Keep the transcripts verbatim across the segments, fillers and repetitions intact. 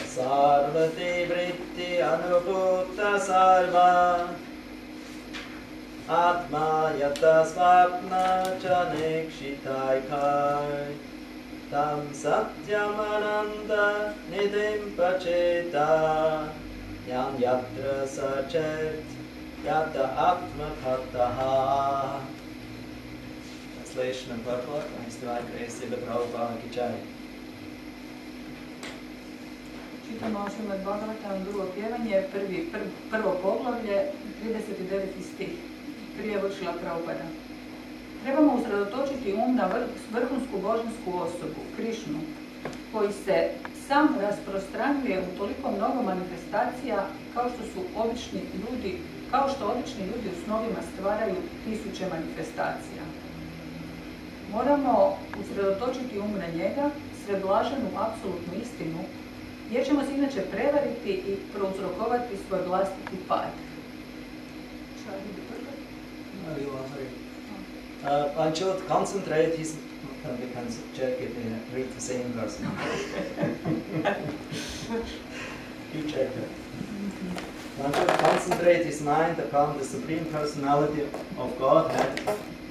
Sarvati vritti anubhuta sarva Atma yata svapna chanikshitaikai Tam satyamananda nidim pacheta Yam yatra sachet yata atma kataha. Translation and purport. Hvala Kresti da Prabhupada ki čaj. Čitamo Šrimad Bhagavatam, drugo pjevanje, prvi, prv, prvo poglavlje, trideset deveti stih. Prijevod Šrila Prabhupada. Trebamo usredotočiti um na vrhunsku božansku osobu, Krišnu, koji se sam rasprostranjuje u toliko mnogo manifestacija kao što su obični ljudi, kao što obični ljudi u snovima stvaraju tisuće manifestacija. Moramo usredotočiti um na njega, sve blaženu apsolutnu istinu, jer ćemo se inače prevariti i prouzrokovati svoj vlastiti pad. Uh, one should concentrate his... We can check if they read the same verse. You check it. One should concentrate his mind upon the Supreme Personality of Godhead.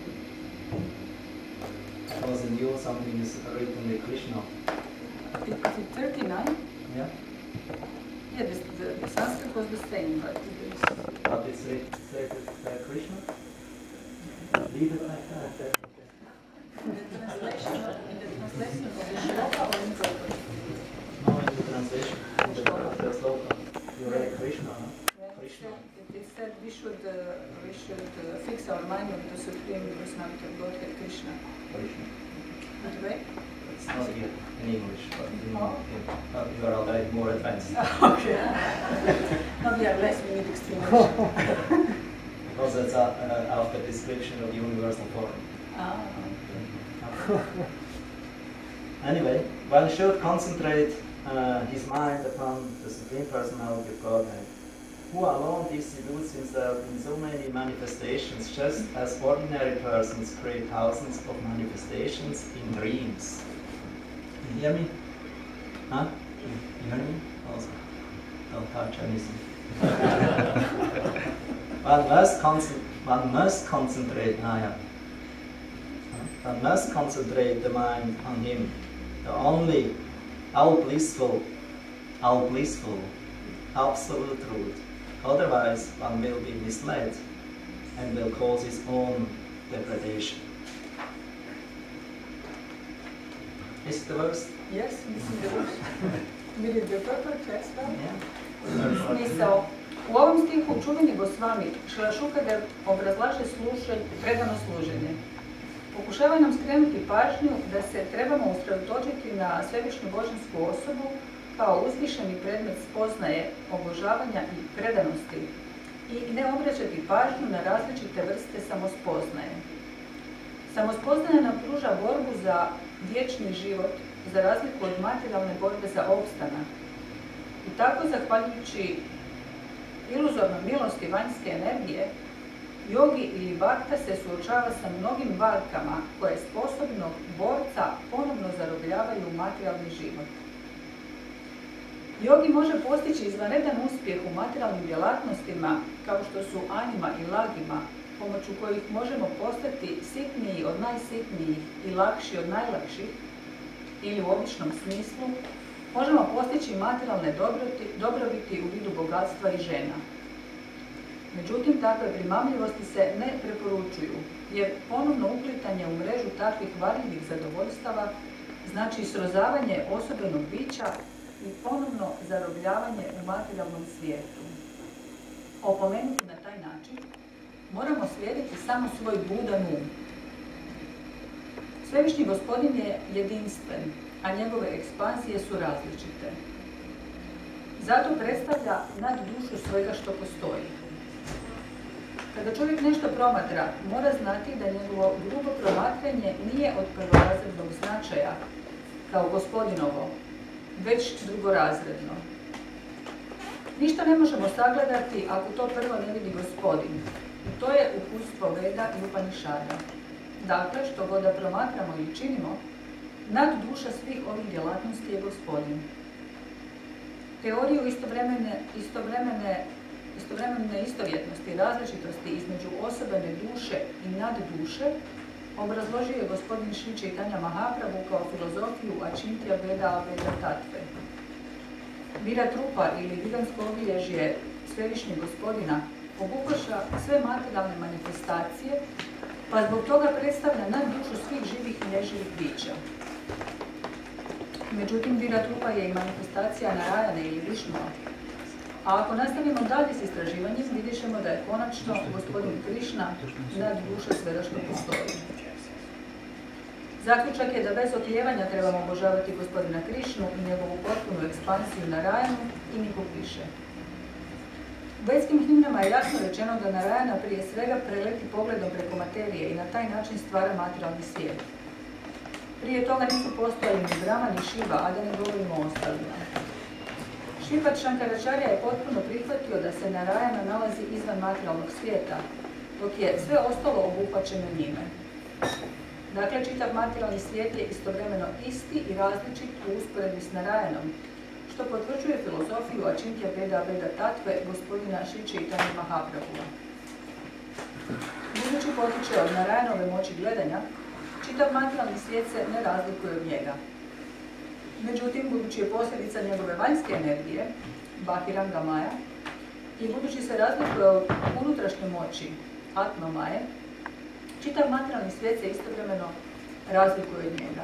Because in you something is written with Krishna. Is it thirty-nine? Yeah. Yeah, this, the, the Sanskrit was the same, but it is... But it's written by Krishna? Leave it like that. In the translation of, in the translation of the shloka or in purpose? No, in the translation of the, the sloka. You read Krishna, huh? Yeah, Krishna. It, it said we should, uh, we should uh, fix our mind on the Supreme Personality of Godhead, Krishna. Krishna. That way? It's not here in English, but in, Oh. in, uh, you are already more advanced. Okay. Now we are less, we need explanation. Because that's uh, uh, out the description of the universal form. Ah. Anyway, one should concentrate uh, his mind upon the Supreme Personality of Godhead, who alone distributes himself in so many manifestations, just as ordinary persons create thousands of manifestations in dreams. You hear me? Huh? You hear me? Also, don't touch anything. one, must one must concentrate, Naya. One must concentrate the mind on him, the only, all blissful, all blissful, absolute truth. Otherwise, one will be misled and will cause his own degradation. Is it the verse? Yes, this is the verse. We did the purpose, yes, well? Yeah. Smisao. U ovom stihu čuveni Gosvami Šrila Šukadev obrazlaže slušaj, predano služenje. Pokušava nam skrenuti pažnju da se trebamo usredotočiti na svevišnju božansku osobu kao uzvišeni predmet spoznaje, obožavanja i predanosti i ne obraćati pažnju na različite vrste samospoznaje. Samospoznaja nam pruža borbu za vječni život, za razliku od materijalne borbe za opstanak. I tako, zahvaljujući iluzornoj milosti vanjske energije, jogi ili bhakta se suočava sa mnogim varkama koje sposobnog borca ponovno zarobljavaju u materijalni život. Jogi može postići izvanredan uspjeh u materijalnim djelatnostima kao što su anima i lagima, pomoću kojih možemo postati sitniji od najsitnijih i lakši od najlakših, ili u običnom smislu, možemo postići materijalne dobrobiti u vidu bogatstva i žena. Međutim, takve primamljivosti se ne preporučuju, jer ponovno uplitanje u mrežu takvih varljivih zadovoljstava znači srozavanje osobenog bića i ponovno zarobljavanje u materijalnom svijetu. Opomenuti na taj način, moramo slijediti samo svoj budan um. Svevišnji Gospodin je jedinstven, a njegove ekspanzije su različite. Zato predstavlja nad dušu svega što postoji. Kada čovjek nešto promatra, mora znati da njegovo grubo promatranje nije od prvorazrednog značaja, kao Gospodinovo, već drugorazredno. Ništa ne možemo sagledati ako to prvo ne vidi Gospodin. I to je uputstvo Veda i Upanišada. Dakle, što god da promatramo i činimo, nad duša svih ovih djelatnosti je Gospodin. teoriju istovremene, istovremene, istovremene istovjetnosti i različitosti između osobene duše i nadduše obrazložio je gospodin Šri Čaitanja Mahaprabhu kao filozofiju Ačintja Veda Aveda Tatve. Viratrupa ili vidansko obilježje svevišnjeg gospodina obuhvaća sve materijalne manifestacije, pa zbog toga predstavlja naddušu svih živih i neživih bića. Međutim, Viratrupa je i manifestacija Narayane ili Višnua. A ako nastavimo dalje s istraživanjem, vidjet ćemo da je konačno gospodin Krišna nadduša svega što postoji. Zaključak je da bez oklijevanja trebamo obožavati gospodina Krišnu i njegovu potpunu ekspansiju Narayanu i nikog više. U vedskim himnama je jasno rečeno da Narayana prije svega preleti pogledom preko materije i na taj način stvara materijalni svijet. Prije toga nisu postojali ni Brahma ni Šiva, a da ne govorimo o ostalima. Šripat Šankaračarja je potpuno prihvatio da se Narayana nalazi izvan materijalnog svijeta, dok je sve ostalo obuhvaćeno njime. Dakle, čitav materijalni svijet je istovremeno isti i različit u usporedbi s Narayanom, što potvrđuje filozofiju Ačintja Veda Veda Tatve gospodina Šri Čaitanje Mahaprabhua. Budući potiče od Narayanove moći gledanja, čitav materijalni svijet se ne razlikuje od njega. Međutim, budući je posljedica njegove vanjske energije, Bahiranga Maja, i budući se razlikuje od unutrašnje moći, Atma Maje, čitav materijalni svijet se istovremeno razlikuje od njega.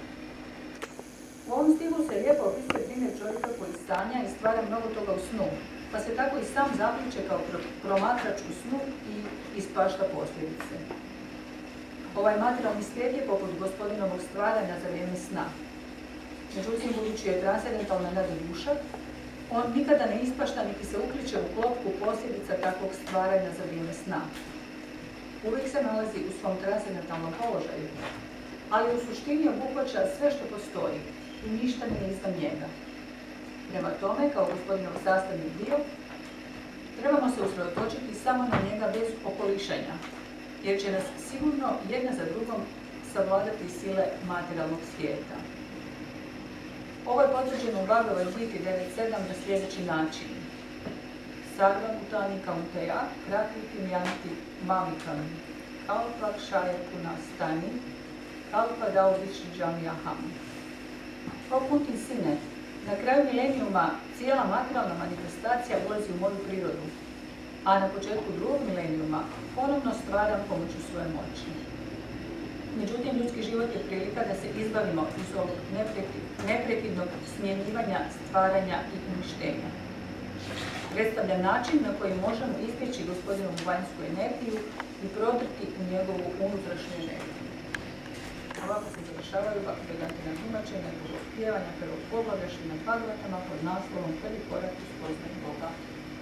U ovom stilu se lijepo opisuje primjer čovjeka koji stanja i stvara mnogo toga u snu, pa se tako i sam zapliče kao promatrač u snu i ispašta posljedice. Ovaj materijalni svijet je poput gospodinovog stvaranja za vrijeme sna. Međutim, budući je transcendentalna nadduša, on nikada ne ispašta niti se uključe u klopku posljedica takvog stvaranja za vrijeme sna. Uvijek se nalazi u svom transcendentalnom položaju, ali u suštini obuhvaća sve što postoji i ništa nije izvan njega. Prema tome, kao gospodinov sastavni dio, trebamo se usredotočiti samo na njega bez okolišanja, jer će nas sigurno jedna za drugom savladati sile materijalnog svijeta. Ovo je potvrđeno u Bhagavad Gita devet sedam na sljedeći način. Sarva Bhutani Kaunteya Prakriti Yanti Mamikam Kalpa Kshaya Punastani Kalpa Dao Višrijami Aham. O Kuntin sine, na kraju milenijuma cijela materijalna manifestacija ulazi u moju prirodu, a na početku drugog milenijuma ponovno stvaram pomoću svoje moći. Međutim, ljudski život je prilika da se izbavimo iz ovog neprekidnog smjenjivanja, stvaranja i uništenja. Predstavlja način na koji možemo izbjeći gospodinovu vanjsku energiju i prodrti u njegovu unutrašnju energiju. Ovako se završavaju Bhaktivedantина tumačenja drugog pjevanja prvog poglavlja Šrimad Bhagavatama pod naslovom Prvi korak u spoznaju Boga.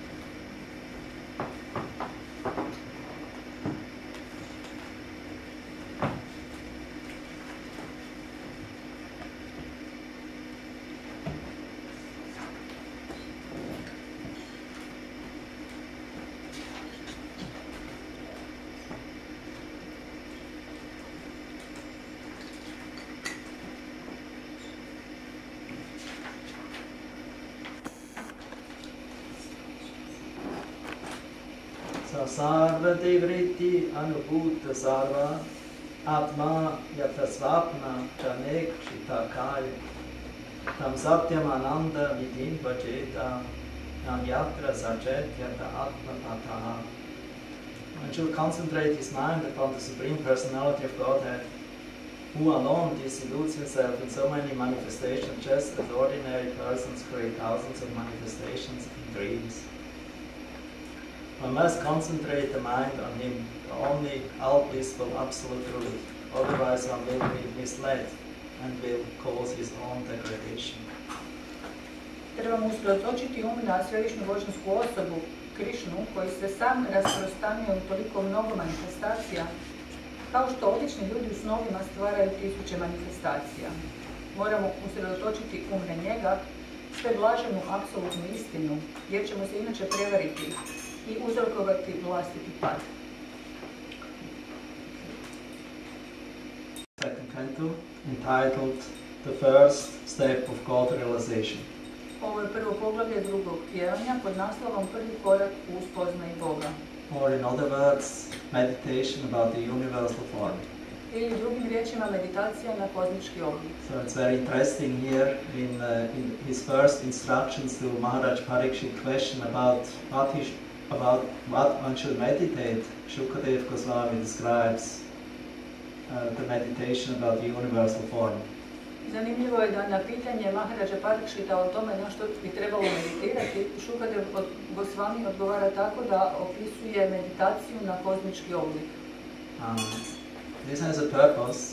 Sarva Devriti Anubhuta Sarva Atma Yata Svapna Chanek Shitakaya Tam Satyam Ananda Vidin Vajeta Nam Yatra Sajet Yata Atma Pataha. One should concentrate his mind upon the Supreme Personality of Godhead, who alone dissolutes himself in so many manifestations, just as ordinary persons create thousands of manifestations in dreams. One must concentrate the mind on him, the only all-blissful absolute truth, otherwise one will be misled and will cause his own degradation. Trebamo usredotočiti um na svevišnju božansku osobu, Krišnu, koji se sam rasprostanio u toliko mnogo manifestacija, kao što obični ljudi u snovima stvaraju tisuće manifestacija. Moramo usredotočiti um na njega, sve blaženu apsolutnu istinu, jer ćemo se inače prevariti i uzrokovati vlastiti pad. Second canto, entitled The First Step of God Realization. Ovo je prvo poglavlje drugog pjevanja pod naslovom Prvi korak u spoznaji Boga. Or in other words, meditation about the universal form. Ili drugim riječima meditacija na kozmički oblik. So it's very interesting here in, uh, in his first instructions to Maharaj Parikshit question about what he sh- about what one should meditate. Shukadev Goswami describes uh, the meditation about the universal form. Zanimljivo je da na pitanje Maharaja Parikshita o tome na što bi trebalo meditirati, Šukadev Goswami odgovara tako da opisuje meditaciju na kozmički oblik. Um, this has a purpose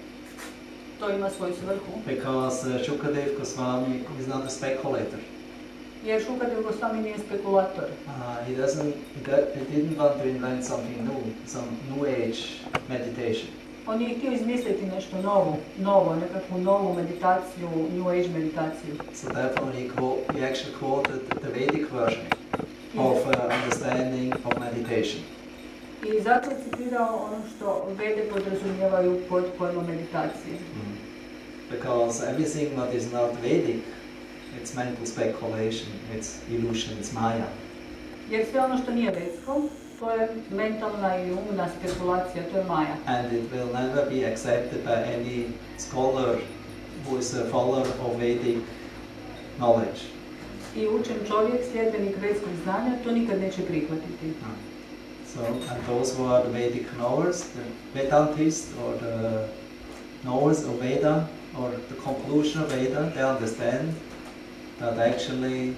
To ima svoju svrhu, because uh, Shukadev Goswami is not a speculator. jer Šukadev Goswami nije spekulator. Uh, he doesn't. He, do- he didn't want to invent something new, some new age meditation. On nije htio izmisliti nešto novo, novo, nekakvu novu meditaciju, New Age meditaciju. So therefore, he, quote, he actually quoted the Vedic version of uh, understanding of meditation. I zato je citirao ono što Vede podrazumijevaju pod pojmom meditacije. Mm. Because everything that is not Vedic, it's mental speculation, it's illusion, it's Maya. Jer sve ono što nije vedsko, to je mentalna ili umna spekulacija, to je Maja. And it will never be accepted by any scholar who is a follower of Vedic knowledge. I učen čovjek, sljedbenik vedskog znanja, to nikad neće prihvatiti. Mm. So, and those who are the Vedic knowers, the Vedantists or the knowers of Veda or the conclusion of Veda, they understand that actually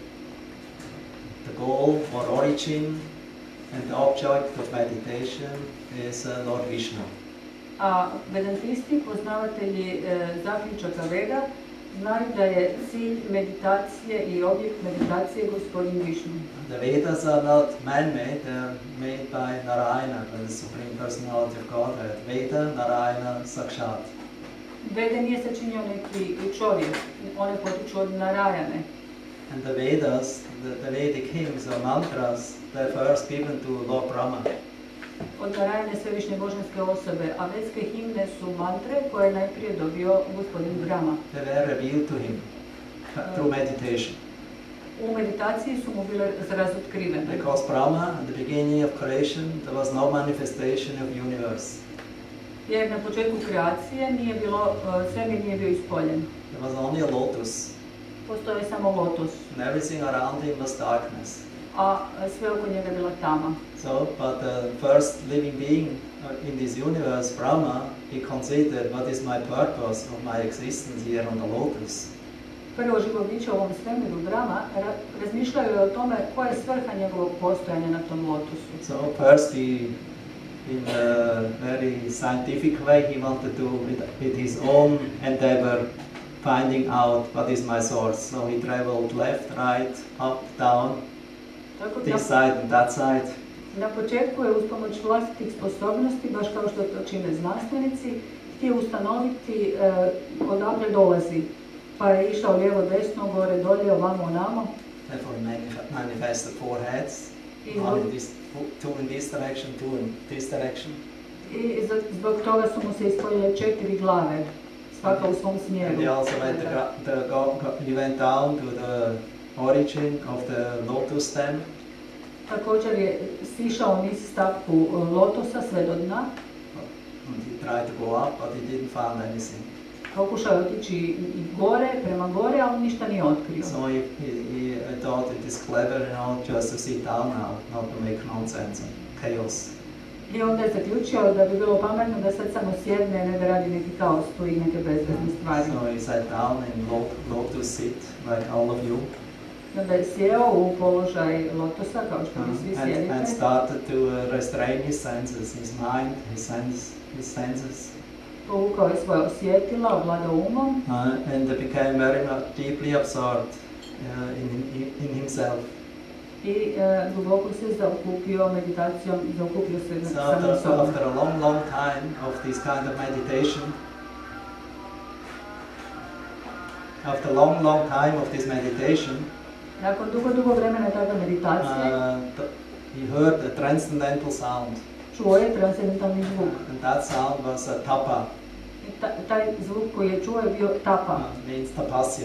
the goal or origin and the object of meditation is uh, Lord Vishnu. A vedantisti, poznavatelji e, zaključaka Veda, znaju da je cilj meditacije i objekt meditacije gospodin Višnu. The Vedas are not man-made, they are made by Narayana, by the Supreme Personality of Godhead. Veda, Narayana, Sakshat. Vede nije sačinio neki čovjek, one potiču od Narajane. And the Vedas, the, the Vedic hymns or mantras, they're first given to Lord Brahma. Od Narajane svevišnje božanske osobe, a vedske himne su mantre koje je najprije dobio gospodin Brahma. They were revealed to him through meditation. U meditaciji su mu bile razotkrivene. Because Brahma, at the beginning of creation, there was no manifestation of universe. Jer na početku kreacije nije bilo, svemir nije bio ispoljen. There was only a lotus. Postoje samo lotus, And everything around him was darkness. a sve oko njega bila tama. So, but the first living being in this universe, Brahma, he considered what is my purpose of my existence here on the lotus. Prvo živo biće u ovom svemiru, Brahma, ra razmišljaju je o tome koja je svrha njegovog postojanja na tom lotusu. So first he, in a very scientific way, he wanted to, with, with his own endeavor, finding out what is my source. So he traveled left, right, up, down, Tako this na, side and that side. na početku je uz pomoć vlastitih sposobnosti, baš kao što to čine znanstvenici, htio ustanoviti e, odakle dolazi. Pa je išao lijevo, desno, gore, dolje, ovamo, onamo. Therefore he manif- manifested four heads, I one zbog, in this, two in this direction, two in this direction. i zbog toga su mu se ispoljile četiri glave, svaka u svom smjeru. And he also went, the, gra- the, go, go, he went down to the origin of the lotus stem. Također je sišao niz stavku e, lotosa sve do dna. And he tried to go up, but he didn't find anything. Pokušao je otići i gore, prema gore, ali ništa nije otkrio. So he, he, he thought it is clever, you know, just to sit down now, not to make nonsense and chaos. I onda je zaključio da bi bilo pametno da sad samo sjedne, ne da radi neki kaos tu i neke bezvezne stvari. So he sat down in lo- lotus sit, like all of you, Onda je sjeo u položaj lotosa, kao što vi svi and, sjedite, and started to uh, restrain his senses, his mind, his sense, his senses. povukao je svoje osjetila, ovladao umom Uh, and they became very much deeply absorbed uh, in, in, in himself. i e, duboko se zaokupio meditacijom, zaokupio se So samim after, sobom. after a long, long time of this kind of meditation, after a long, long time of this meditation, Nakon dugo, dugo vremena takve meditacije, uh, th- he heard a transcendental sound, čuo je transcendentalni zvuk. and that sound was a tapa, I ta, taj zvuk koji je čuo je bio tapa, uh, means tapasya.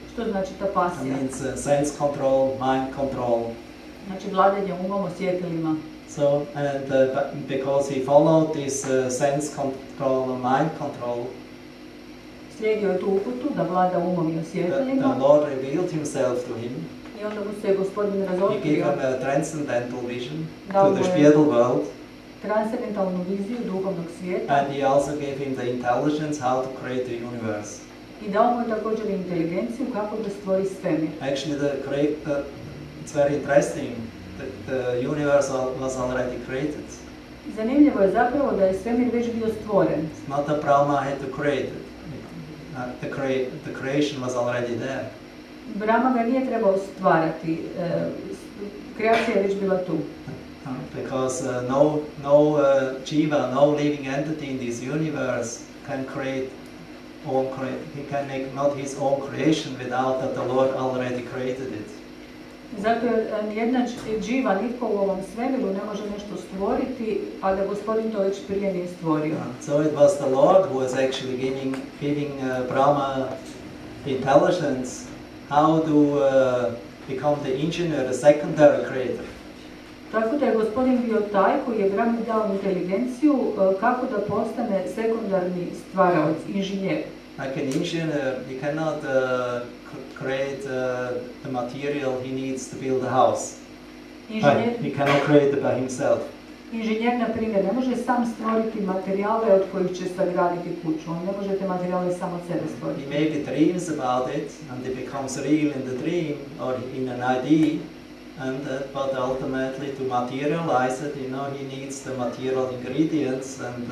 Što znači ta It pasija? means uh, sense control, mind control. Znači vladanje umom, osjetilima. So, and uh, but because he followed this uh, sense control and mind control, Slijedio je tu uputu da vlada umom i the, the osjetilima Lord revealed himself to him. i onda mu se Gospodin He gave razotkrio, him a transcendental vision dao to mu the je spiritual world, transcendentalnu viziju duhovnog svijeta and he also gave him the intelligence how to create the universe. i dao mu je također inteligenciju kako da stvori svemir. Actually, the create, uh, it's very interesting. The, the universe al- was already created. Zanimljivo je zapravo da je svemir već bio stvoren. It's not that Brahma had to create it. Uh, the, crea- the creation was already there. Brahma ga nije trebao stvarati, e, s- kreacija je već bila tu. Uh, because uh, no, no uh, jiva, no living entity in this universe can create own crea- he can make not his own creation without that the Lord already created it. Zato je e, nijedna č- dživa, nitko u ovom svemiru ne može nešto stvoriti, a da Gospodin to već prije nije stvorio. Uh, so it was the Lord who was actually giving, giving uh, Brahma intelligence how to uh, become the engineer, the secondary creator. Tako da je Gospodin bio taj koji je Brahmi dao inteligenciju e, kako da postane sekundarni stvaraoc, inženjer. Like an engineer, he cannot uh, c- create uh, the material he needs to build a house. Inženjer, He cannot create it by himself. inženjer, na primjer, ne može sam stvoriti materijale od kojih će sagraditi kuću. On ne može te materijale sam od sebe He stvoriti. maybe dreams about it, and it becomes real in the dream or in an idea, and uh, but ultimately to materialize it, you know, he needs the material ingredients and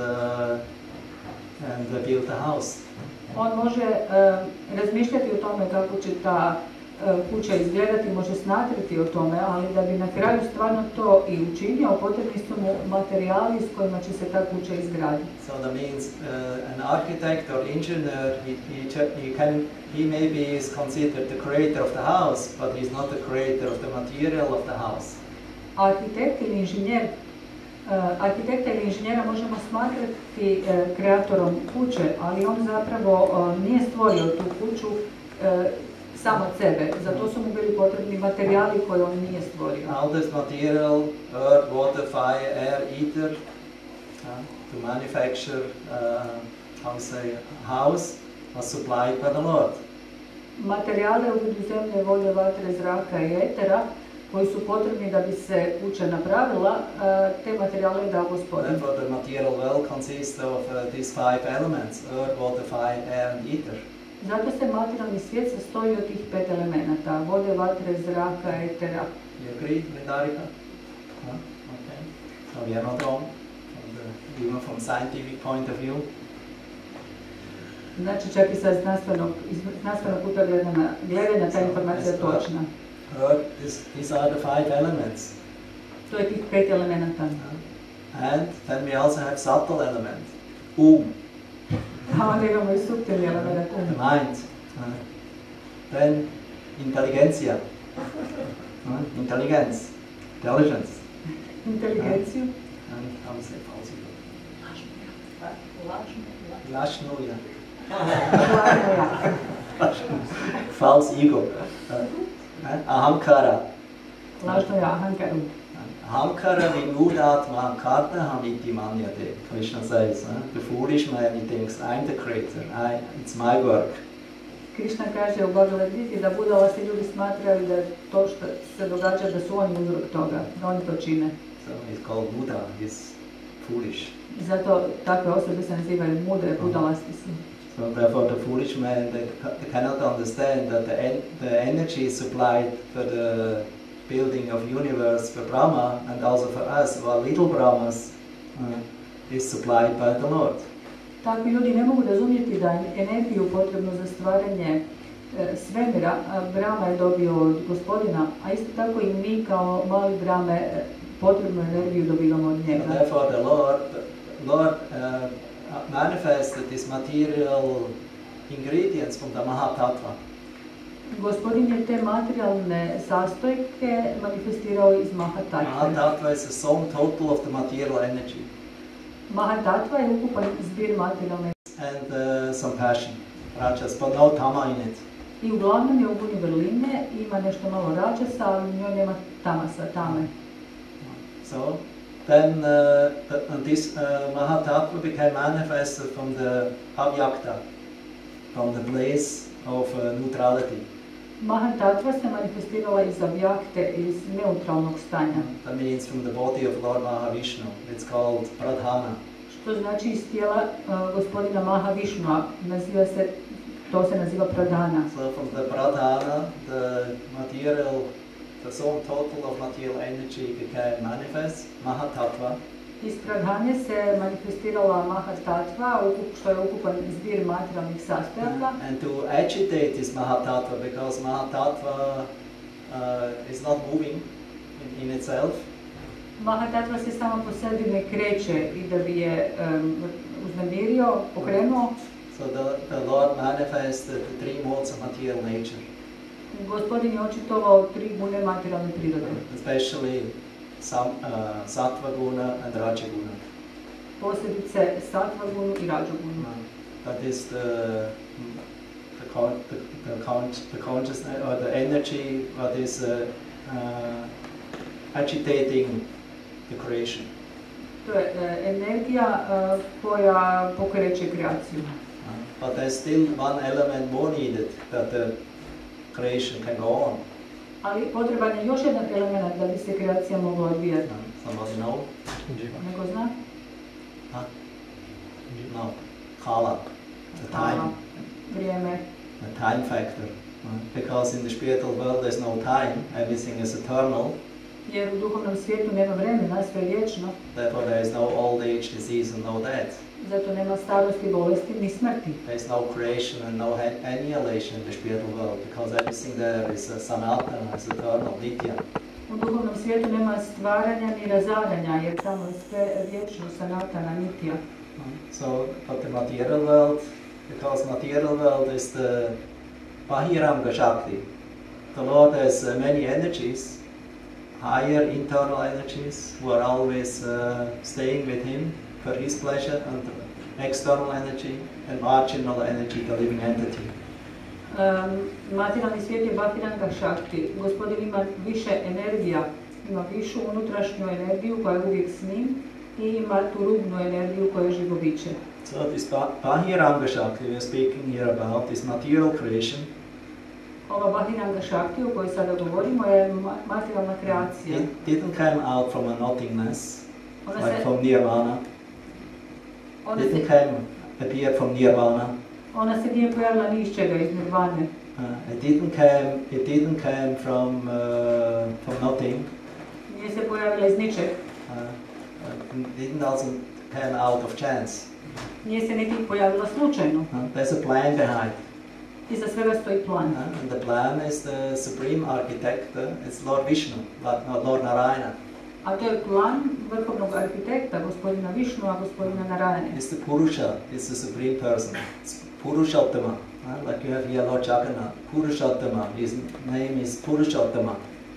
uh, and uh, build the house. On može e, razmišljati o tome kako će ta e, kuća izgledati, može snatriti o tome, ali da bi na kraju stvarno to i učinio, potrebni su mu materijali s kojima će se ta kuća izgraditi. So that means uh, an architect or engineer, he, he, ju- he can he maybe is considered the creator of the house, but he's not the creator of the material of the house. Arhitekt ili inženjer, e, arhitekta ili inženjera možemo smatrati e, kreatorom kuće, ali on zapravo e, nije stvorio tu kuću e, sam od sebe. Zato su mu bili potrebni materijali koje on nije stvorio. All this material, earth, water, fire, air, ether, uh, to manufacture, uh, how we say, a house, was supplied by the Lord. Materijale u vidu zemlje, vode, vatre, zraka i etera koji su potrebni da bi se kuća napravila, e, te materijale je dao Gospodin. Therefore, the material world consists of uh, these five elements: earth, water, fire, air, and ether. Zato se materijalni svijet sastoji od tih pet elemenata, vode, vatre, zraka, etera. You agree, Lindarika? Huh? Okay. So we are not wrong, from the, even from scientific point of view. Znači čak i sa znanstvenog, iz znanstvenog kuta gledanja, gledanja ta informacija je točna. Earth, this, these are the five elements. To je tih pet elemenata. And then we also have subtle element, um, A onda imamo i suptilni element. the mind. Uh, then intelligencia, uh, intelligence, intelligence. Inteligenciju. And how we say false ego? Lažno. Lažno, yeah. Lažno ja. False ego. Uh, uh, ahamkara. Lažno ja, ahankaru. Ahamkara vimudatma karta hamiti manyate. Krishna says, uh, the foolish man, he thinks, I'm the creator, I, it's my work. Krišna kaže u Bhagavad Gita da budala se ljudi smatraju da to što se događa da su oni uzrok toga, da oni to čine. So he's called Buddha, he's foolish. Zato takve osobe se nazivaju mudre, budalasti su. So therefore the foolish man, they, ca- they cannot understand that the, en- the energy supplied for the building of universe for Brahma and also for us, our little Brahmas, uh, is supplied by the Lord. Takvi ljudi ne mogu razumjeti da energiju potrebnu za stvaranje e, svemira a Brahma je dobio od Gospodina, a isto tako i mi kao mali Brahme e, potrebnu energiju dobivamo od So njega. therefore the Lord, the Lord uh, manifested this material ingredients from the Mahatattva. Gospodin je te materijalne sastojke manifestirao iz Mahatattve. Mahatattva is the sum total of the material energy Mahatattva je ukupan zbir materijalne and uh, some passion, rajas, but no tama in it. I uglavnom je u buni vrline, ima nešto malo rađasa, ali u njoj nema tamasa, tame. So, then uh, the, and this uh, Mahatattva became manifested from the Avyakta, from the place of uh, neutrality. Mahatattva se manifestirala iz Avyakte, iz neutralnog stanja. That means from the body of Lord Mahavishnu. It's called Pradhana. Što znači iz tijela uh, gospodina Mahavishnua, naziva se, to se naziva Pradhana. So from the Pradhana, the material, the sum total of material energy became manifest, Mahatattva. Iz Pradhane se manifestirala Mahatattva, što je ukupan zbir materijalnih sastojaka. And to agitate this Mahatattva, because Mahatattva uh, is not moving in, in itself. Mahatattva se samo po sebi ne kreće i da bi je um, uznemirio, pokrenuo. So the, the Lord manifested the three modes of material nature. Gospodin je očitovao tri gune materijalne prirode. Especially sam, uh, Sattva guna and Raja guna. Posebice Sattva gunu i Raja gunu. That is the the, con, the, the, con, the consciousness or the energy that is uh, uh, agitating the creation. To je uh, energija uh, koja pokreće kreaciju. Uh, but there's still one element more needed that the creation can go on. Ali potreban je još jedan element da bi se kreacija mogla odvijati. Uh, somebody know? Neko zna? Huh? No. Kala. The time. Vrijeme. The time factor. Uh, because in the spiritual world there's no time, everything is eternal. Jer u duhovnom svijetu nema vremena, sve je vječno. Therefore there is no old age, disease and no death. Zato nema starosti, bolesti ni smrti. There is no creation and no annihilation in the spiritual world because everything there is uh, sanatana, is eternal, nitya. U duhovnom svijetu nema stvaranja ni razaranja, jer tamo je sve vječno, sanatana, nitya. So, but the material world, because material world is the Bahiranga Shakti. The Lord has uh, many energies, higher internal energies, who are always uh, staying with Him for His pleasure, and external energy, and marginal energy, the living entity. Um, materijalni svijet je Bahiranga Shakti. Gospodin ima više energija, ima višu unutrašnju energiju koja je uvijek s njim i ima tu rubnu energiju koja je živo biće. So this Bahiranga Shakti we are speaking here about, this material creation, ova Bahiranga Shakti o kojoj sada govorimo je materijalna kreacija. it didn't come out from a nothingness, Ona like se, from Nirvana. ona It didn't se, come, appear from Nirvana. ona se nije pojavila ni iz čega, iz Nirvane. Uh, it didn't come. It didn't come from uh, from nothing. Nije se pojavila iz ničeg. Uh, it didn't also come out of chance. Nije se niti pojavila slučajno. Uh, there's a plan behind. Iza svega stoji plan. Uh, and the plan is the supreme architect. Uh, it's Lord Vishnu, not Lord Narayana. A to je plan vrhovnog arhitekta, gospodina Višnua, gospodina Narayane. It's the Purusha. It's the supreme person. It's Purushottama. Uh, like you have here Lord Jagannath. Purushottama. His name is Purushottama.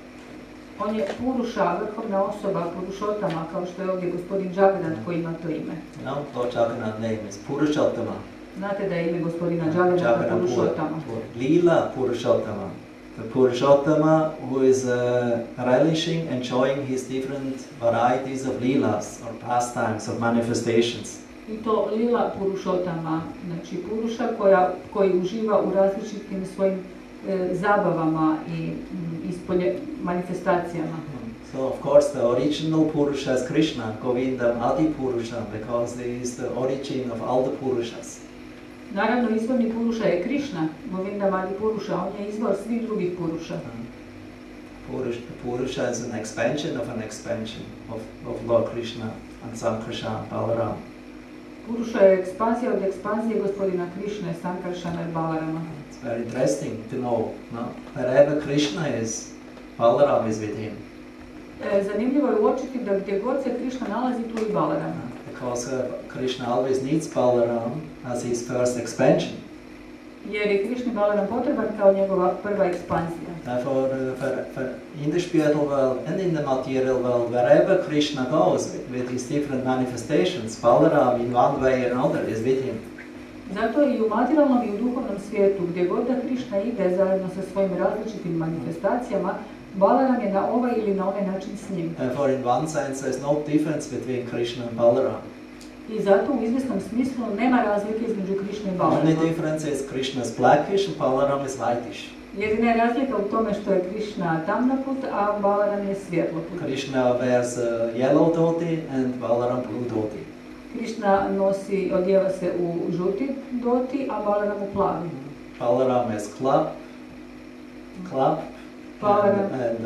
On je Puruša, vrhovna osoba, Purušotama, kao što je ovdje gospodin Jagannath koji ima to ime. You know, Lord Jagannath's name is Purushottama. Znate da je ime gospodina Jagannatha Purušotama. Lila Purushottama. The Purushottama who is uh, relishing, enjoying his different varieties of leelas or pastimes or manifestations. I to Lila Purušotama, znači Puruša koja, koji uživa u različitim svojim e, zabavama i m, ispolje manifestacijama. So of course the original Purusha is Krishna, Govindam Adi Purusha, because he is the origin of all the Purushas. Naravno, izvorni Puruša je Krišna, Govindam Adi Puruša, on je izvor svih drugih Puruša. Purusha, Purusha is an expansion of an expansion of, of Lord Krishna and Sankarshan, Balaram. Puruša je ekspanzija od ekspanzije gospodina Krišne, Sankarshana i Balarama. It's very interesting to know, no? Wherever Krishna is, Balaram is with him. E, zanimljivo je uočiti da gdje god se Krišna nalazi, tu i Balarama. Because uh, Krishna always needs Balaram as his first expansion. Jer je Krišni Balaram potreban kao njegova prva ekspanzija. Therefore, uh, for, for in the spiritual world and in the material world, wherever Krishna goes with, with his different manifestations, Balaram in one way or another is with him. Zato i u materijalnom i u duhovnom svijetu, gdje god da Krišna ide zajedno sa svojim različitim manifestacijama, Balaram je na ovaj ili na onaj način s njim. Therefore, in one sense, there is no difference between Krishna and Balaram. I zato u izvjesnom smislu nema razlike između Krišne i The Balarama. only difference is Krishna is blackish and Balaram is whitish. Jedina je razlika u tome što je Krišna tamnoput, a Balaram je svjetloput. Krishna wears a yellow dhoti and Balaram blue dhoti. Krišna nosi, odjeva se u žuti doti, a Balaram u plavi. Balaram is club, club, Balaram. and, and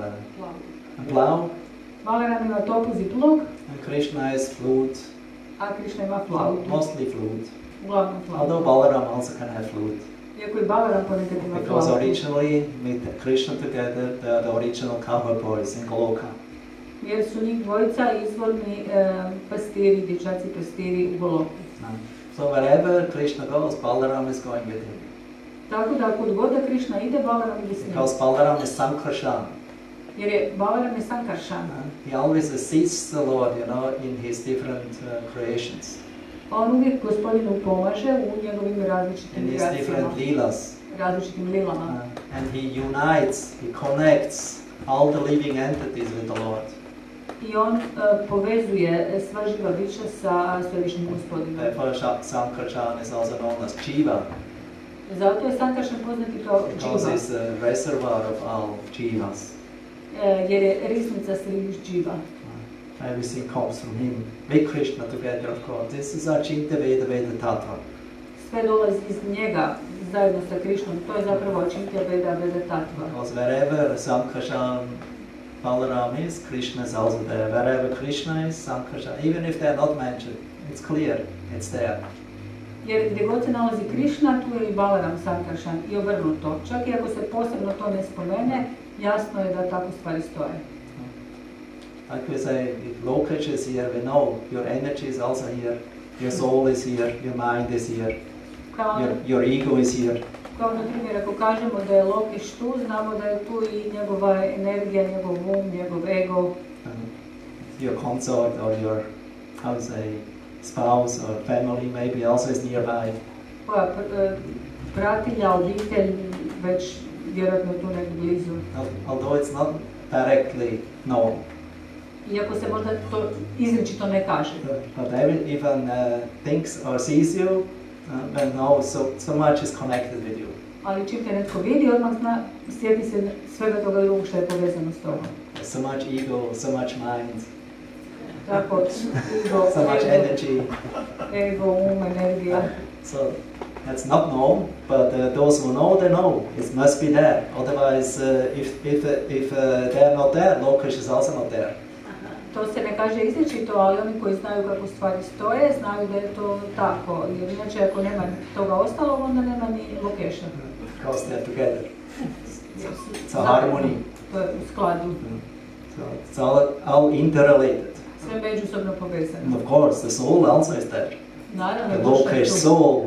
uh, plow. Balaram ima topuz i plug, And Krishna is flute, a Krišna ima flautu. mostly flute. Uglavnom Although flautu. Balaram also can have flute. Iako i Balaram ponekad ima Because flautu. originally, with Krishna together, they are the original cowboy boys in Goloka. Jer su njih dvojica izvorni e, pastiri, dječaci pastiri u Goloku. So wherever Krishna goes, Balaram is going with him. Tako da kod god da Krišna ide, Balaram ide s njim. Because Balaram is Sankarshan. Jer je Balaram je Sankarshan. He always assists the Lord, you know, in his different uh, creations, On uvijek gospodinu pomaže u njegovim različitim in his kreacijama, different leelas. različitim lilama. Uh, and he unites, he connects all the living entities with the Lord. I on uh, povezuje sva živa bića sa svevišnjim gospodinom. Therefore, Sha- Sankarshan is also known as Jiva, Zato je Sankarshan poznati kao because Dživa, he's the reservoir of all Jivas. e, jer je riznica svih Dživa. Uh, everything comes from him, with Krishna together, of course. This is Achinte Veda Veda Tattva. Sve dolazi iz njega zajedno sa Krišnom. To je zapravo Achintya Veda Veda Tattva. Because wherever Sankarshan Balaram is, Krishna is also there. Wherever Krishna is, Sankarshan, even if they are not mentioned, it's clear, it's there. Jer gdje god se nalazi Krišna, tu je i Balaram Sankarshan i obrnuto. Čak i ako se posebno to ne spomene, jasno je da tako stvari stoje. Like we say, if Lokesh is here, we know your energy is also here, your soul is here, your mind is here, Kao, your, your ego is here. kao na primjer, ako kažemo da je Lokeš tu, znamo da je tu i njegova energija, njegov um, njegov ego, Um, your consort or your, how to say, spouse or family maybe also is nearby. koja pr- e, pratilja, obitelj, već vjerojatno tu negdje blizu. Al- Although it's not directly known. Iako se možda to izričito ne kaže. But every, even uh, thinks or sees you, uh, then knows so, so much is connected with you. Ali čim te netko vidi, odmah zna, sjeti se svega toga drugog što je povezano s tobom. There's so much ego, so much mind, Tako, ego, so much ego, energy. ego, um, energija. So that's not known, but uh, those who know, they know. It must be there. Otherwise, uh, if, if, uh, if uh, they're not there, Lokesh is also not there. To se ne kaže izričito, ali oni koji znaju kako stvari stoje, znaju da je to tako. Jer inače, ako nema toga ostalog, onda nema ni Lokeša. Because they're together. It's a harmony. To je u skladu. So it's all, all interrelated. Sve međusobno And povezano. of course, the soul also is there. Naravno, The duša je Lokesh tu. soul.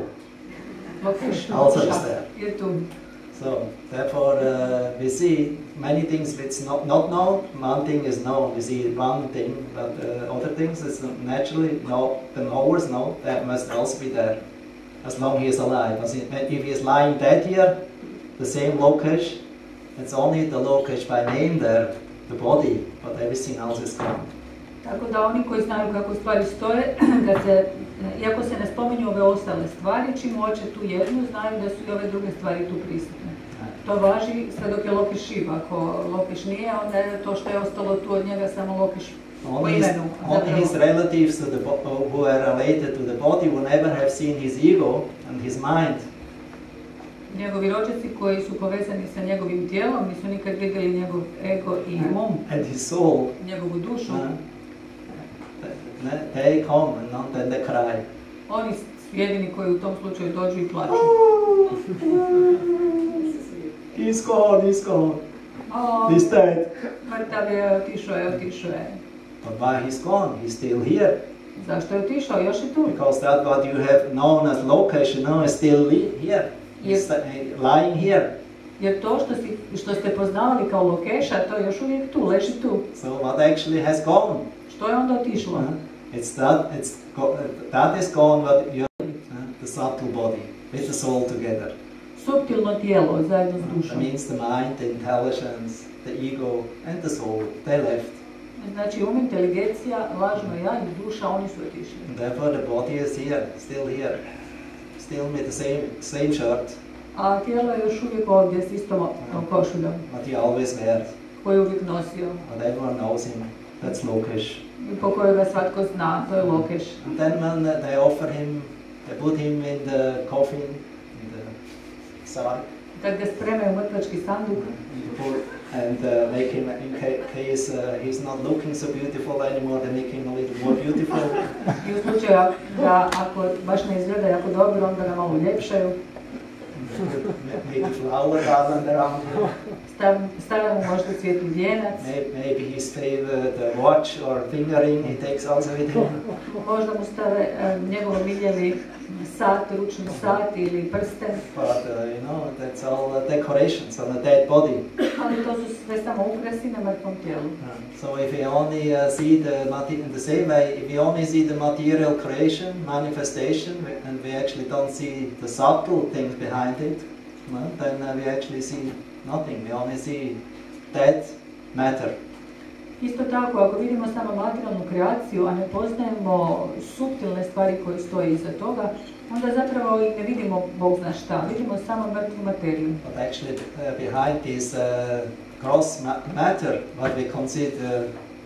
Lokeš, also duša is there. je tu. So therefore, uh, we see many things which not not known. One thing is known. We see one thing, but uh, other things is naturally no. The knowers know that must also be there, as long he is alive. As he- If he is lying dead here, the same Lokesh. It's only the Lokesh by name there, the body, but everything else is gone. Tako da oni koji znaju kako stvari stoje, kad se, iako se ne spominju ove ostale stvari, čim uoče tu jednu, znaju da su i ove druge stvari tu prisutne. To važi sve dok je Lokeš živ. Ako Lokeš nije, onda je to što je ostalo tu od njega samo Lokeš po Only his, imenu. only his relatives to the bo- who are related to the body will never have seen his ego and his mind. Njegovi rođaci koji su povezani sa njegovim tijelom nisu nikad vidjeli njegov ego i um, And his soul. njegovu dušu. Uh, they come and not then they cry. Oni su jedini koji u tom slučaju dođu i plaću. He's gone, he's gone. O, He's dead. mrtav je, otišao je, otišao je. But why he's gone? He's still here. Zašto je otišao? Još je tu. Because that what you have known as Lokesh, you know, is still li- here. He's Yes. uh, lying here. Jer to što, si, što ste poznavali kao Lokeša, to je još uvijek tu, leži tu. So what actually has gone? Što je onda otišlo? Uh, it's that it's go, uh, that is gone. What you uh, the subtle body with the soul together. Suptilno tijelo zajedno s That dušom. means the mind, the intelligence, the ego, and the soul, they left. Znači um, inteligencija, lažno ja i duša, oni su otišli. And therefore the body is here, still here, still with the same, same shirt, A tijelo je još uvijek ovdje s istom košuljom what he always wears. koju je uvijek nosio But everyone knows him, that's Lokesh. i po kojoj ga svatko zna, to je Lokeš. And then when they offer him, they put him in the coffin, in the sark, Kad ga spremaju u mrtvački sanduk and uh, make him, in ca- case uh, he's not looking so beautiful anymore, they make him a little more beautiful. i u slučaju da ako baš ne izgleda jako dobro, onda ga malo uljepšaju. Maybe flower garland around him. Stav, stave mu možda cvijetli vijenac, May- Maybe his favorite uh, watch or finger ring he takes also with him. možda mu stave e, njegov omiljeni sat, ručni sat ili prsten, But uh, you know, that's all uh, decorations on a dead body. ali to su sve samo ukrasi na mrtvom tijelu. Uh, So if we only uh, see the mate- in the same way, if we only see the material creation, manifestation, we- and we actually don't see the subtle things behind it, no, then uh, we actually see nothing. We only see dead matter. Isto tako, ako vidimo samo materijalnu kreaciju, a ne poznajemo suptilne stvari koje stoje iza toga, onda zapravo i ne vidimo Bog zna šta, vidimo samo mrtvu materiju. But actually, uh, behind this uh, gross ma- matter, what we consider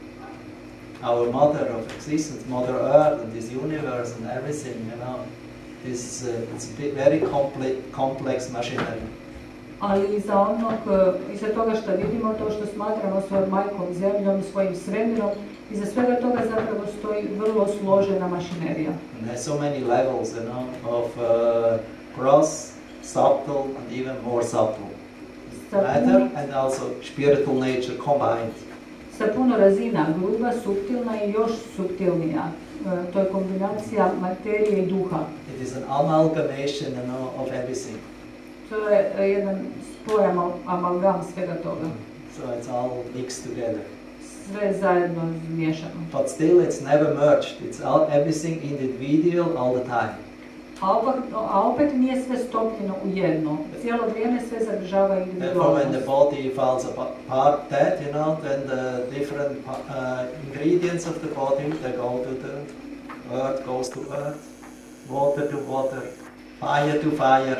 our mother of existence, Mother Earth, and this universe and everything, you know, this uh, it's a bit very comple- complex machinery. Ali iza onog, e, iza toga što vidimo, to što smatramo svojom majkom zemljom, svojim svemirom, iza svega toga zapravo stoji vrlo složena mašinerija. And there's so many levels, you know, of uh, gross, subtle, and even more subtle Sa matter, puno, and also spiritual nature combined. sa puno razina, gruba, suptilna i još suptilnija. E, to je kombinacija materije i duha. It is an amalgamation, you know, of everything. To je e, jedan spojam, amalgam svega toga. So it's all mixed together. Sve zajedno zmiješano. But still, it's never merged. It's all, everything individual all the time. A opet, a opet nije sve stopljeno u jedno. Cijelo vrijeme sve zadržava Therefore, when the individualnost. body falls apart, that you know, then the different uh, ingredients of the body they go to the earth, goes to earth, water to water, fire to fire,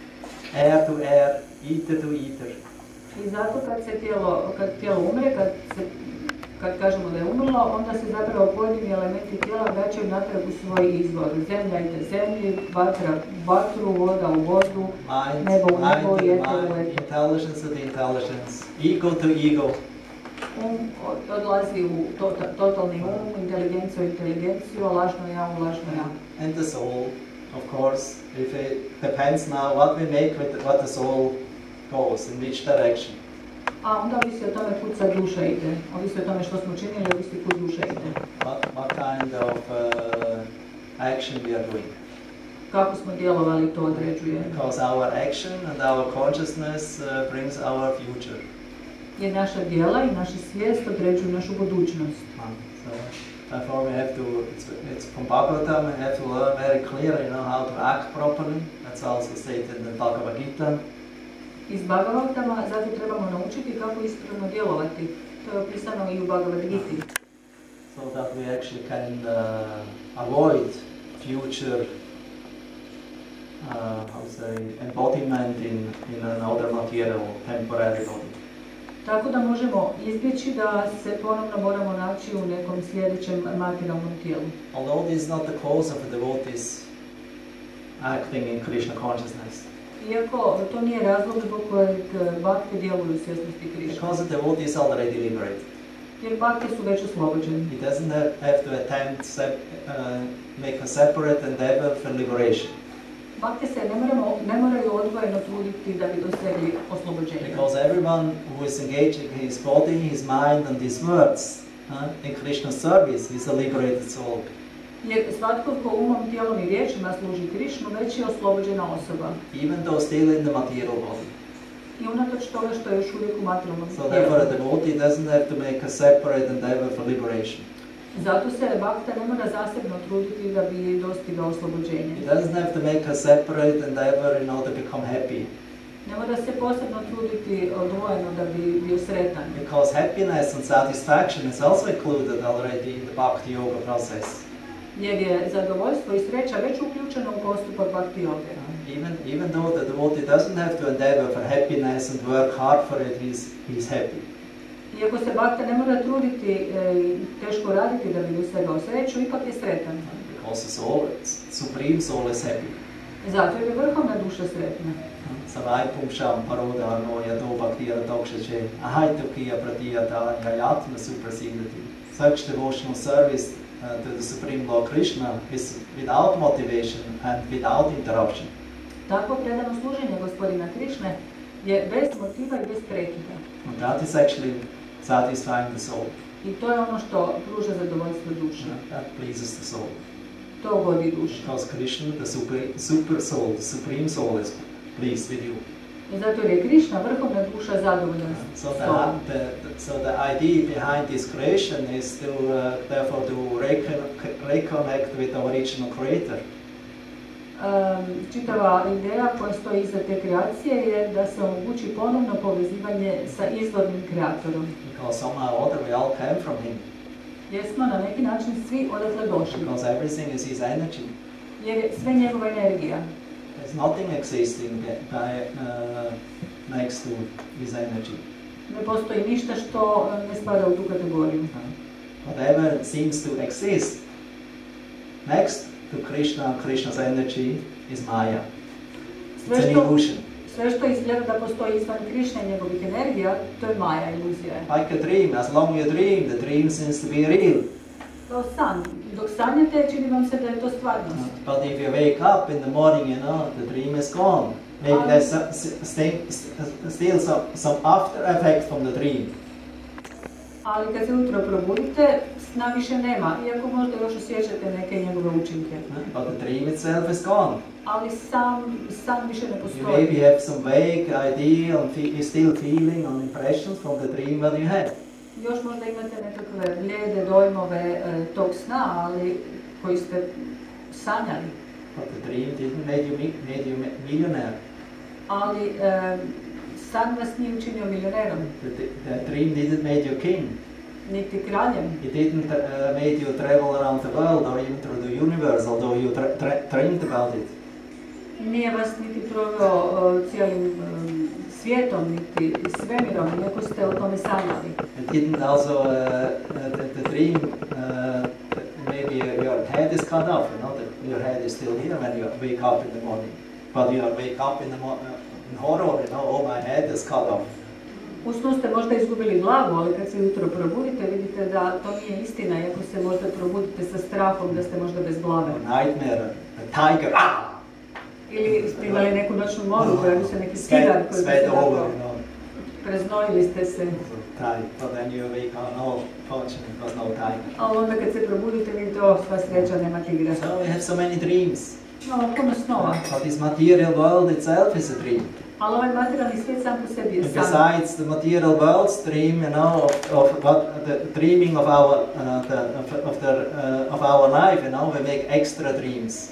air to air, ether to ether. I zato kad se tijelo, kad tijelo umre, kad, se, kad kažemo da je umrlo, onda se zapravo pojedini elementi tijela vraćaju natrag u svoj izvor. Zemlja ide zemlji, vatra u vatru, voda u vodu, Mind, nebo u nebo, mind to vjetar u mind, vjetar. intelligence to the intelligence, ego to ego. Um od- odlazi u tota- totalni um, inteligenciju u inteligenciju, a lažno ja u lažno ja. And the soul, of course, if it depends now what we make with what the soul goes, in which direction. A onda ovisi o tome kud sad duša ide. Ovisi o tome što smo činili, ovisi kud duša ide. What, what kind of uh, action we are doing. Kako smo djelovali, to određuje. Because our action and our consciousness uh, brings our future. Jer naša djela i naša svijest određuju našu budućnost. Um, so therefore we have to, it's, it's from Bhagavatam, we have to learn very clearly, you know, how to act properly. That's also stated in the Bhagavad Gita. Iz Bhagavatama zato trebamo naučiti kako ispravno djelovati. To je opisano i u Bhagavad Giti. So that we actually can uh, avoid future, uh, how to say, embodiment in, in another material, temporary body. Tako da možemo izbjeći da se ponovno moramo naći u nekom sljedećem materijalnom tijelu. Although this is not the cause of the devotees acting in Krishna consciousness. Iako to nije razlog zbog kojeg bhakti djeluju u svjesnosti Krišne. Because the devotee is already liberated. Jer bhakti su već oslobođeni. He doesn't have, have to attempt sep- uh, make a separate endeavor for liberation. Bhakti se ne, moramo, ne moraju odvojeno truditi da bi dosegli oslobođenje. Because everyone who is engaging his body, his mind and his words uh, in Krishna's service is a liberated soul. Jer svatko ko umom, tijelom i riječima služi Krišnu, već je oslobođena osoba. Even though still in the material body. I unatoč toga što je još uvijek u materijalnom So therefore a tijelu. devotee doesn't have to make a separate endeavor for liberation. Zato se bakta ne mora zasebno truditi da bi dostigao oslobođenje. He doesn't have to make a separate endeavor in order to become happy. Ne mora se posebno truditi odvojeno da bi bio sretan. Because happiness and satisfaction is also included already in the Bhakti Yoga process. Jer je zadovoljstvo i sreća već uključeno u postupak Bhakti Yoge. Even, even though the devotee doesn't have to endeavor for happiness and work hard for it, he's, he's happy. Iako se bakta ne mora truditi i teško raditi da bi dosegao sreću, ipak je sretan. Because the soul, supreme soul is happy. Zato je vrhovna duša sretna. Savai pumsham parodano yado bhaktira dokshache ahaitukya pratiyata yatma suprasidati. Such devotional service uh, to the Supreme Lord Krishna is without motivation and without interruption. Takvo predano služenje gospodina Krišne je bez motiva i bez prekida. And that is actually satisfying the soul. I to je ono što pruža zadovoljstvo duše. That pleases the soul. To godi duše. Because Krishna, the super, super soul, the Supreme Soul, is pleased with you. I zato je Krišna, vrhovna duša, zadovoljan So s the, tobom. the, the, so the idea behind this creation is to, uh, therefore, to recon reconnect with the original creator. Um, čitava ideja koja stoji iza te kreacije je da se omogući ponovno povezivanje sa izvornim kreatorom. Because somehow or other we all came from him. Jer smo na neki način svi odatle došli. Because everything is his energy. Jer je sve njegova energija. There's nothing existing by, uh, next to his energy. Ne postoji ništa što ne spada u tu kategoriju. Whatever seems to exist next to Krishna and Krishna's energy is Maya. Sve It's an što, illusion. sve što izgleda da postoji izvan Krišne i njegovih energija, to je Maja, iluzija. Like a dream, as long as you dream, the dream seems to be real. Kao san. Dok sanjate, čini vam se da je to stvarnost. But if you wake up in the morning, you know, the dream is gone. Maybe Um, there's some, st still some, some after effect from the dream. Ali kad se ujutro probudite, sna više nema, iako možda još osjećate neke njegove učinke. But the dream itself is gone. Ali sam, san više ne You postoji. maybe have some vague idea and fe you're still feeling on impressions from the dream that you had. Još možda imate nekakve bljede dojmove e, tog sna, ali koji ste sanjali. But the dream didn't make you, made you millionaire. Ali e, san vas nije učinio milionerom, The, the dream didn't make you king. niti kraljem. It didn't uh, make you travel around the world or even through the universe, although you tra tra dreamed about it. Nije vas niti proveo uh, cijelim um, svijetom, niti svemirom, iako ste o tome sanjali. It didn't also, uh, uh, the, the dream, uh, maybe your head is cut off, you know, that your head is still here when you wake up in the morning. But you wake up in the mo uh, in horror, you know, oh, my head is cut off. U snu ste možda izgubili glavu, ali kad se jutro probudite, vidite da to nije istina, iako se možda probudite sa strahom da ste možda bez glave. A nightmare, a tiger, ah! Ili ste imali neku noćnu moru, koja bi se neki Sweat, tigar koji bi se sweat over, tako you know. preznojili ste se. Tiger, but then you wake up, no, fortunately, it was no tiger. Ali onda kad se probudite, vidite, o, sva sreća, nema tigra. So we have so many dreams. No, puno snova. But this material world itself is a dream. Ali ovaj materijalni svijet sam po sebi je And san. besides the material world's dream, you know, of, of what the dreaming of our uh, the, of, of the uh, of our life, you know, we make extra dreams.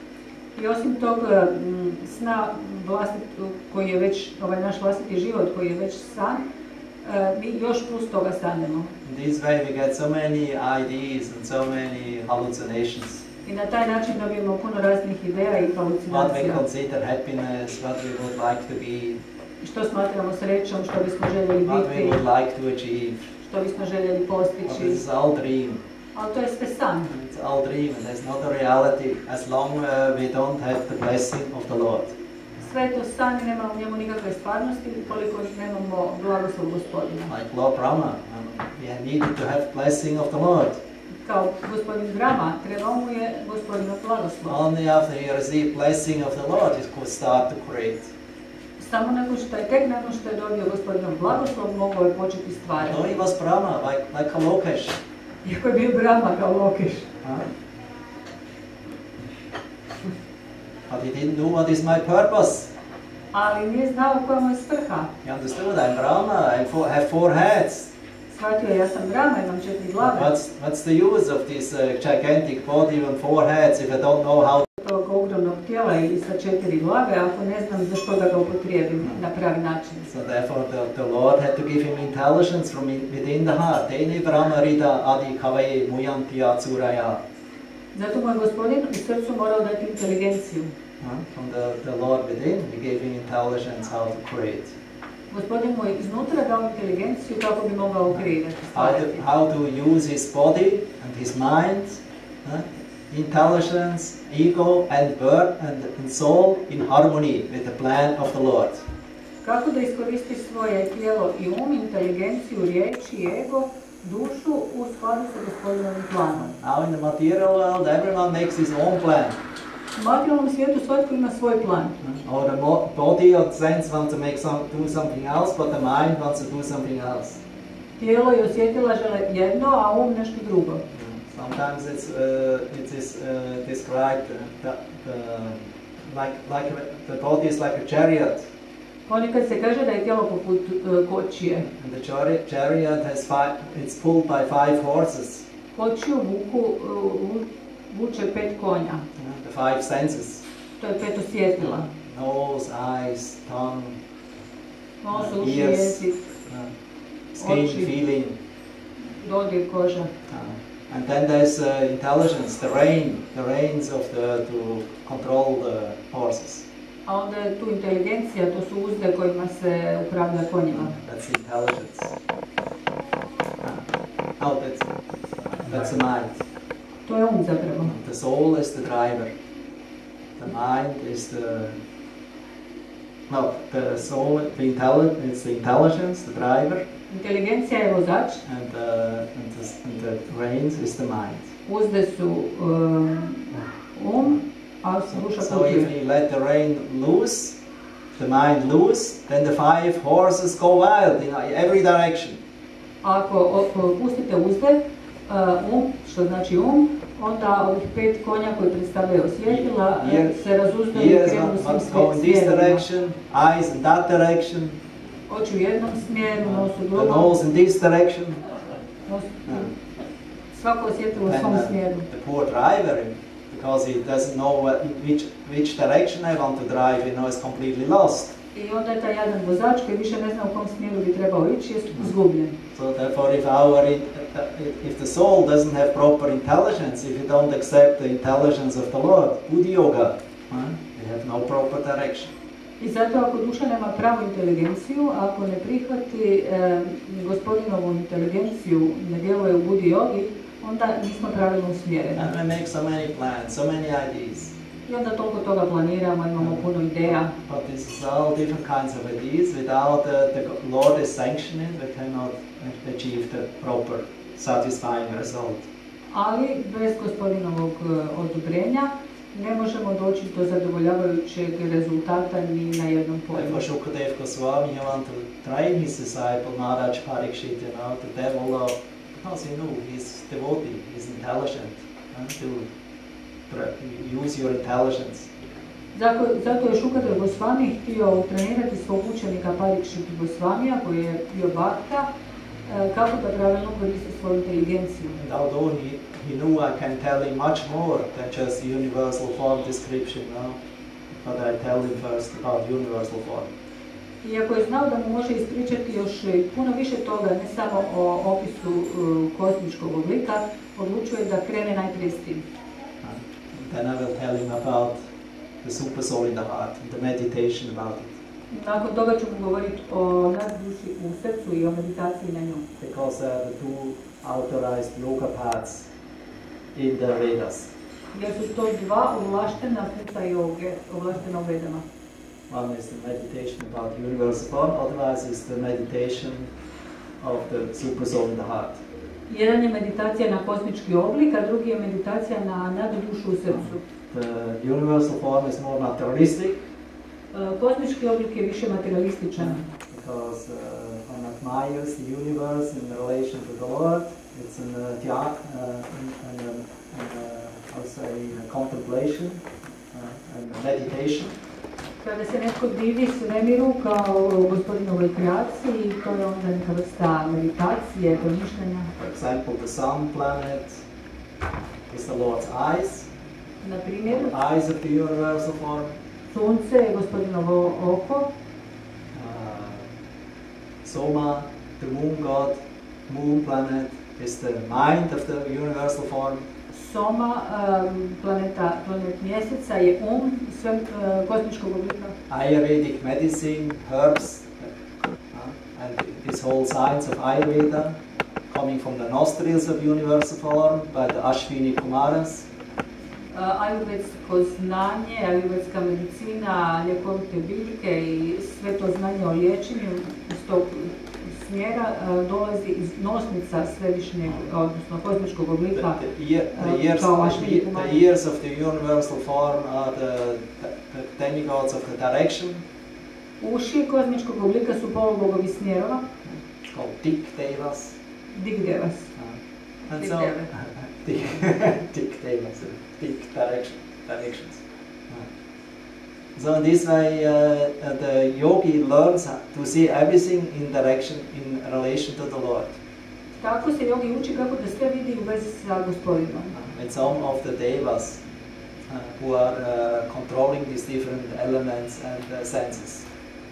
I osim tog m, sna vlastit, koji je već, ovaj naš vlastiti život koji je već san, e, mi još plus toga sanjamo. In this way, we get so many ideas and so many hallucinations. I na taj način dobijemo puno raznih ideja i What we halucinacija. consider happiness, what we would like to be, Što smatramo srećom, što bismo željeli what we biti, would like to achieve. što bismo željeli But postići. this is all dream. Ali to je sve san. It's all dream, and there's not a reality as long uh, we don't have the blessing of the Lord. Sve je to san i nema u njemu nikakve stvarnosti koliko nemamo blagoslov gospodina. Like Lord Brahma, um, we needed to have blessing of the Lord. Kao gospodin Brahma, trebao mu je gospodinov blagoslov. Only after he received blessing of the Lord, he could start to create. Samo nakon što je, tek nakon što je dobio gospodinov blagoslov, mogao je početi stvarati. No, he was Brahma, like, like a Lokesh. Iako je bio Brahma kao Lokeš. Huh? But he didn't know what is my purpose. Ali nije znao koja mu je svrha. He understood I'm Brahma, I fo- have four heads. shvatio je, ja sam brama, imam četiri glave. What's, what's the use of this uh, gigantic body and four heads if I don't know how Tog ogromnog tijela ili sa četiri glave, ako ne znam zašto da ga upotrijebim na pravi način. So therefore the, the Lord had to give him intelligence from in, within the heart. Teine brahma rida adi kavaye muyantiya tsuraya. Zato mu je Gospodin u srcu morao dati inteligenciju. From the, the Lord within, he gave him intelligence how to create. Gospodin mu je iznutra dao inteligenciju kako bi mogao kreirati, How to, stvarati. how to use his body and his mind, huh? intelligence, ego and birth and, and soul in harmony with the plan of the Lord. Kako da iskoristi svoje tijelo i um, inteligenciju, riječi i ego, dušu u skladu sa Gospodinovim planom. Now in the material world, everyone makes his own plan. U materijalnom svijetu svatko ima svoj plan. Or the mo- body or the sense wants to make some, do something else, but the mind wants to do something else. Tijelo i osjetila žele jedno, a um nešto drugo. Sometimes it's uh, it is uh, described uh, the, the, like like a, the body is like a chariot, Ponekad se kaže da je tijelo poput uh, kočije. and the chariot, chariot has five. It's pulled by five horses. Kočiju vuku, uh, vu- vuče pet konja. uh, the five senses: To je pet osjetila. nose, eyes, tongue, Nos, Uh, uši, ears. jezik, uh, skin, Oči. feeling. dodir, koža. Uh, and then there's uh, intelligence, the rein, the reins of the to control the horses. A onda je tu inteligencija, to su uzde kojima se upravlja konjima. That's intelligence. Uh, oh, that's, that's the mind. To je um zapravo. The soul is the driver. The mind is the no. The soul, the intelligence, it's the intelligence, the driver, Inteligencija je vozač, and the and the, and the reins is the mind. uzde su um, um, a duša So if putuje. we let the rein loose, the mind loose, then the five horses go wild in every direction. Ako o- pustite uzde, uh, um, što znači um, onda ovih pet konja koji predstavljaju osjetila uh, Ear- se razuzdaju i Ears krenu want, svim want to go in this smjerima. direction, eyes in that direction, Oči u jednom smjeru, nos u the drugom, nose in this direction. nos, Yeah. svako osjetilo u And svom uh, smjeru. the poor driver, because he doesn't know what, which, which direction I want to drive, you know, is completely lost. I onda je taj jadan vozač koji više ne zna u kom smjeru bi trebao ići, je izgubljen. So therefore, if our in, if the soul doesn't have proper intelligence, if you don't accept the intelligence of the Lord, Buddha yoga, huh, you have no proper direction. I zato ako duša nema pravu inteligenciju, ako ne prihvati e, gospodinovu inteligenciju, ne djeluje u budi jogi, onda nismo pravilno usmjereni. And we make so many plans, so many ideas. I onda toliko toga planiramo, imamo puno ideja. But this is all different kinds of ideas. Without the, the Lord is sanctioning, we cannot achieve the proper, satisfying result. Ali bez gospodinovog e, odobrenja ne možemo doći do zadovoljavajućeg rezultata ni na jednom polju. Like for Shukadeva Goswami, he wanted to train his disciple Maharaj Parikshit, you know, to develop, because he knew he's devotee, he's intelligent, and to tra- use your intelligence. Zato, zato je Šukadev Gosvami htio trenirati svog učenika Parikšit Gosvamija, koji je bio bhakta, e, kako da pravilno koristi svoju inteligenciju. And although he, he knew I can tell him much more than just the universal form description, no? But I tell him first about universal form. Iako je znao da mu može ispričati još i puno više toga, ne samo o opisu uh, kozmičkog oblika, odlučuje da krene najprije s tim. And then I will tell him about the super soul in the heart and the meditation about it. Nakon toga ću mu govoriti o nadduši u srcu i o meditaciji na nju. Because they are the two authorized yoga paths in the Vedas. Jer su to dva ovlaštena puta joge, ovlaštena u Vedama. One is the meditation about universal form, otherwise is the meditation of the super soul in the heart. Jedan je meditacija na kozmički oblik, a drugi je meditacija na naddušu u srcu. The universal form is more materialistic, Uh, Kozmički oblik je više materialističan. because uh, one admires the universe in relation to the Lord. It's in a dhyan, uh, in, in, a, in a, I'll say, in a contemplation uh, and a meditation. Kada se netko divi svemiru kao gospodinovoj kreaciji, to je onda neka vrsta meditacije, promišljanja. For example, the sun planet is the Lord's eyes, Na primjer, eyes of the universal form. sunce je gospodinovo oko, Uh, Soma, the moon god, moon planet, is the mind of the universal form. Soma, um, planeta, planet mjeseca je um sve uh, kosmičkog oblika. Ayurvedic medicine, herbs, uh, and this whole science of Ayurveda, coming from the nostrils of universal form by the Ashwini Kumaras. Uh, ajurvedsko znanje, ajurvedska medicina, ljekovite biljke i sve to znanje o liječenju iz tog smjera uh, dolazi iz nosnica svevišnjeg, odnosno kosmičkog oblika. The, the, ear, the, years, the, the ears of the universal form are the, the, the demigods of the direction. Uši kosmičkog oblika su polubogovi smjerova. Called Dik Devas. Dik Devas. Uh, and Dik so, Devas. Dik, Dik Devas, Dik direction, directions. So in this way, uh, the yogi learns to see everything in direction, in relation to the Lord. Tako se jogi uči kako da sve vidi u vezi sa gospodinom. And some of the devas uh, who are uh, controlling these different elements and uh, senses.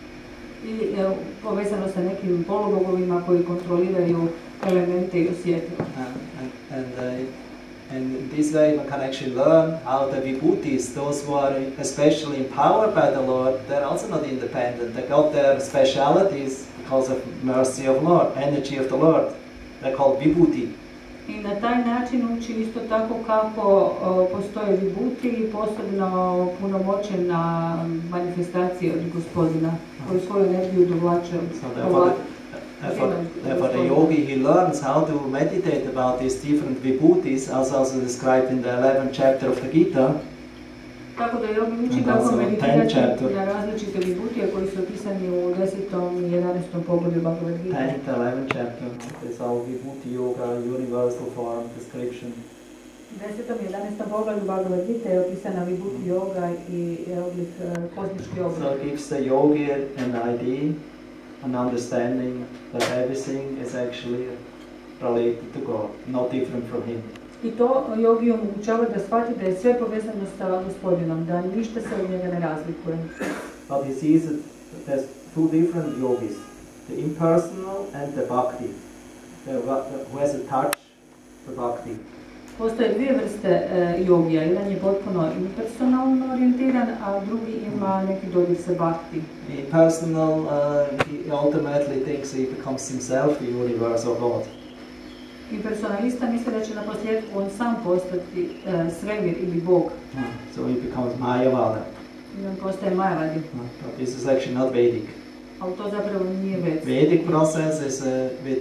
I e, povezano sa nekim polubogovima koji kontroliraju elemente i osjetljivost. Uh, and, and, uh, and in this way one can actually learn how the vibhutis, those who are especially empowered by the Lord, they're also not independent. They got their specialities because of mercy of Lord, energy of the Lord. They're called vibhuti. I na taj način uči isto tako kako o, postoje vibhuti i posebno punomoćena manifestacija od gospodina koji svoju energiju dovlače od So therefore, the, therefore, therefore the yogi, he learns how to meditate about these different vibhutis, as also described in the eleventh chapter of the Gita. Tako da jogi uči kako meditirati na različite vibhutije koji su opisani u desetom i jedanaestom poglavlju Bhagavad Gita. tenth, eleventh chapter, it's all vibhuti yoga, universal form description. desetom i jedanaestom poglavlju Bhagavad Gita je opisana vibhuti yoga i oblik kosmički oblik. So it gives the yogi an idea, an understanding that everything is actually related to God, not different from Him. I to jogi omogućava da shvati da je sve povezano sa gospodinom, da ništa se od njega ne razlikuje. But he sees that there's two different yogis, the impersonal and the bhakti, the, who has a touch for bhakti. Postoje dvije vrste e, jogija, jedan je potpuno impersonalno orijentiran, a drugi ima neki dodir sa bhakti. Impersonal, uh, he ultimately thinks he becomes himself the universal God. Impersonalista misle da će na posljedku on sam postati e, svemir ili Bog. Yeah. So he becomes Mayavada. I on postaje Majavadi. Yeah. But this is actually not Vedic. Ali to zapravo nije već. Vedic process is uh, with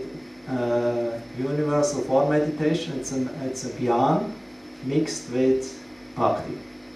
uh, universal form meditation. It's, an, it's a gyan mixed with bhakti.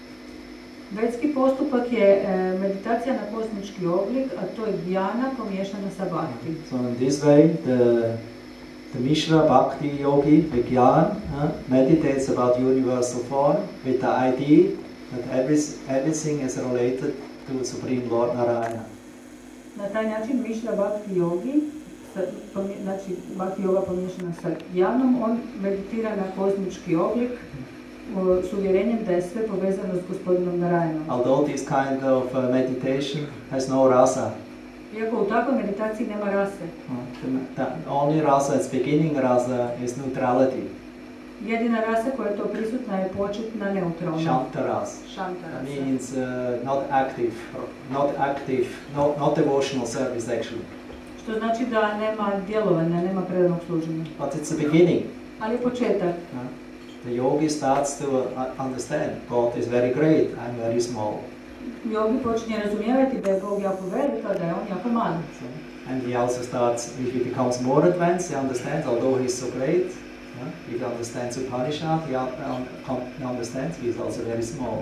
Vedski postupak je e, meditacija na kosmički oblik, a to je dhyana pomiješana sa bhakti. So in this way, the The Mishra Bhakti Yogi, Vigyan, uh, meditates about universal form with the idea that every, everything is related to Supreme Lord Narayana. Na taj način Mishra Bhakti Yogi, sa, pomje, znači Bhakti Yoga pomiješana sa Dhyanom, on meditira na kozmički oblik uh, s uvjerenjem da je sve povezano s gospodinom Narayanom. Although this kind of uh, meditation has no rasa. Iako u takvoj meditaciji nema rase. The, the only rasa, its beginning rasa, is neutrality. Jedina rasa koja je to prisutna je početna neutralna. Shanta rasa. Shanta rasa. That means uh, not active, not active, not, not devotional service actually. Što znači da nema djelovanja, nema predanog služenja. But it's the beginning. Ali je početak. Uh, the yogi starts to uh, understand God is very great, I'm very small. Yogi počinje razumijevati da je Bog jako velik, a da je on jako mali. So, and he also starts, if he becomes more advanced, he understands, although he's so great, yeah, if he understands Upanishad, he, un he understands he is also very small.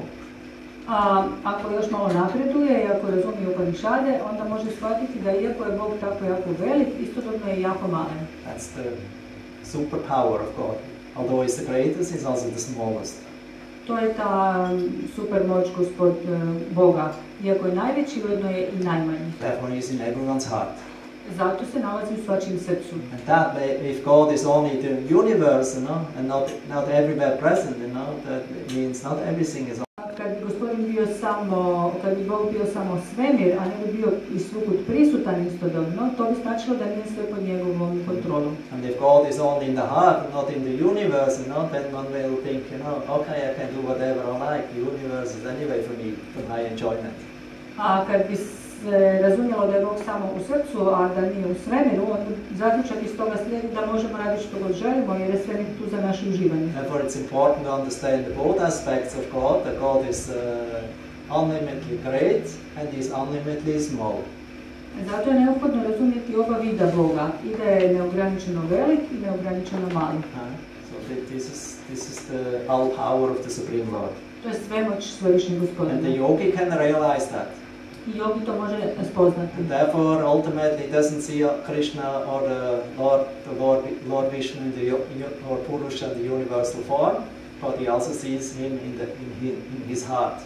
A ako još malo napreduje i ako razumije Upanishade, onda može shvatiti da iako je Bog tako jako velik, istodobno je jako malen. That's the superpower of God. Although he's the greatest, he's also the smallest. To je ta super moć gospod Boga, iako je najveći, ujedno je i najmanji. Therefore he is in everyone's heart. Zato se nalazi u svačijem srcu. And that way, if God is only the universe, you know, and not not everywhere present, you know, that means not everything is. Kad bi gospodin bio samo, kad bi Bog bio samo svemir, a ne bi bio i svugud prisutan istodobno, to bi značilo da nije sve pod njegovom kontrolom. And if God is only in the heart and not in the universe, you know, then one will think, you know, okay, I can do whatever I like. The universe is anyway for me, for my enjoyment. A kad bi se razumjelo da je Bog samo u srcu, a da nije u svemiru, onda zaključak iz toga slijedi da možemo raditi što god želimo, jer je svemir tu za naše uživanje. Therefore, it's important to understand both aspects of God. That God is uh, unlimitedly great and He is unlimitedly small. Zato je neophodno razumjeti oba vida Boga, i da je neograničeno velik i neograničeno mali. Uh, so this is this is the all power of the Supreme Lord. To je svemoć svevišnjeg Gospodina. And the yogi can realize that. I yogi to može spoznati. And therefore, ultimately, he doesn't see Krishna or the Lord, the Lord, Lord Vishnu in the or Purusha in the universal form, but he also sees him in the in his, in his heart.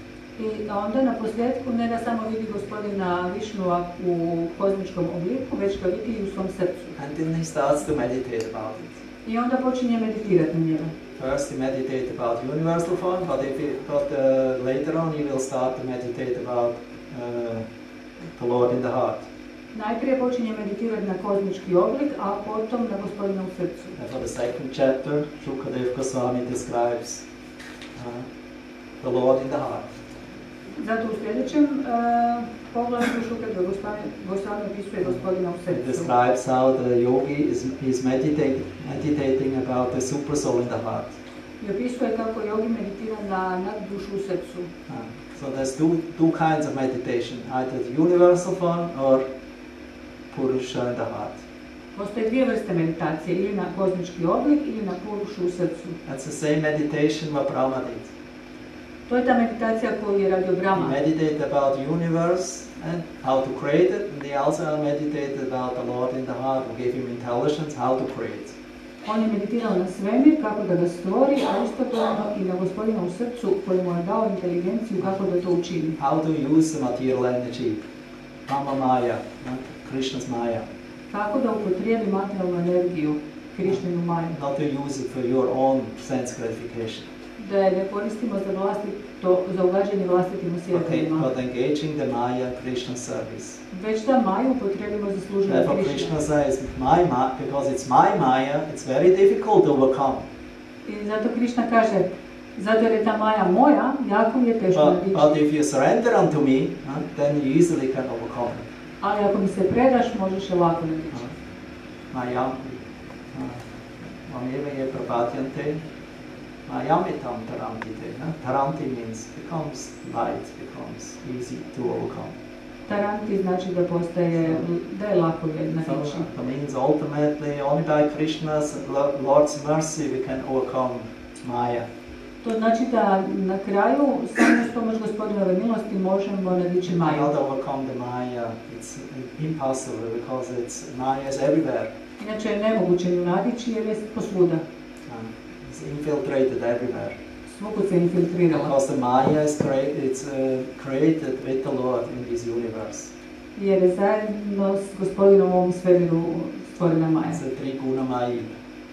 I onda na posljedku ne da samo vidi gospodina Višnua u kozmičkom obliku, već ga vidi i u svom srcu. And then he starts to meditate about it. I onda počinje meditirati na njega. First he meditate about universal form, but if he, but uh, later on he will start to meditate about uh, the Lord in the heart. Najprije počinje meditirati na kozmički oblik, a potom na gospodina u srcu. And for the second chapter, Shukadev Goswami describes uh, the Lord in the heart. Zato u sljedećem uh, poglavlju Šukadev Goswami opisuje gospodina u It srcu. describes how the yogi is, is meditating, meditating about the super soul in the heart. I opisuje kako yogi meditira na naddušu u srcu. Uh, so there's two, two kinds of meditation, either the universal form or Purusha in the heart. Postoje dvije vrste meditacije, ili na kozmički oblik ili na Purušu u srcu. That's the same meditation what Brahma did. To je ta meditacija koju je radio Brahma. He meditated about the universe and how to create it, and he also meditated about the Lord in the heart, who gave him intelligence how to create. On je meditirao na svemir, kako da ga stvori, a istodobno i na gospodina u srcu koji mu je dao inteligenciju kako da to učini. How to use the material energy, Brahma Maya, Krishna's Maya. Kako da upotrijebi materijalnu energiju, Krišninu Maju. Not to use it for your own sense gratification. Da je ne koristimo za, vlastito, za ugađanje vlastitim osjetilima. Okay, but engaging the Maya Krishna service. Već da Maju upotrijebimo za služenje Therefore Krišne. Krishna says, my ma because it's my Maya, it's very difficult to overcome. I zato Krišna kaže, zato jer je ta Maja moja, jako mi je teško But, nadići. but if you surrender unto me, uh, then you easily can overcome it. Ali ako mi se predaš, možeš je lako nadići. Mayam, Mameva je prapatyante, Mayamitam tarantite. Taranti means becomes light, becomes easy to overcome. Taranti znači da postaje, da je lako je nadići. So that means ultimately only by Krishna's Lord's mercy we can overcome Maya. To znači da na kraju samo s pomoć gospodinove milosti možemo nadići Maju. Not overcome the Maya, it's impossible because it's Maya is everywhere. Inače je nemoguće nju nadići jer je posvuda. Um, it's infiltrated everywhere. Svukud se infiltrirala. Because the Maya is created, it's uh, created with the Lord in this universe. Jer je zajedno s gospodinom u ovom svemiru stvorena Maja. It's the three guna Mayi.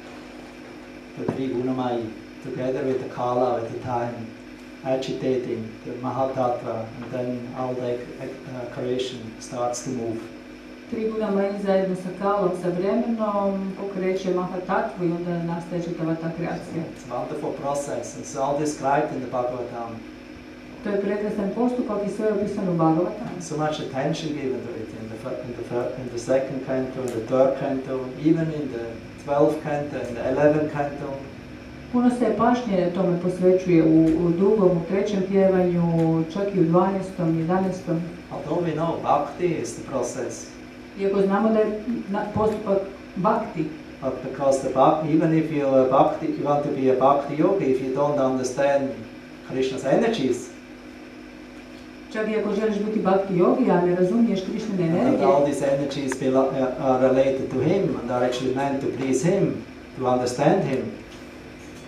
The three guna Mayi, together with the Kala, with the time, agitating the Mahatattva, and then all the uh, creation starts to move. Tri guna Maji zajedno sa Kalom, sa vremenom, pokreće Mahatattvu i onda nastaje čitava ta kreacija. It's a wonderful process. It's all described in the Bhagavatam. To je prekrasan postupak i sve je opisano u Bhagavatam. So much attention given to it in the, in the, in the second canto, in the third canto, even in the twelfth canto, in the eleventh canto. Puno se pažnje tome posvećuje u, u drugom, u trećem pjevanju, čak i u dvanaestom, jedanaestom. Although we know bhakti is the process. Iako znamo da je postupak bhakti. But because the bhakti, even if you are bhakti, you want to be a bhakti yogi, if you don't understand Krishna's energies, čak i ako želiš biti bhakti yogi, a ne razumiješ Krišnine energije, and all these energies are related to him and are actually meant to please him, to understand him.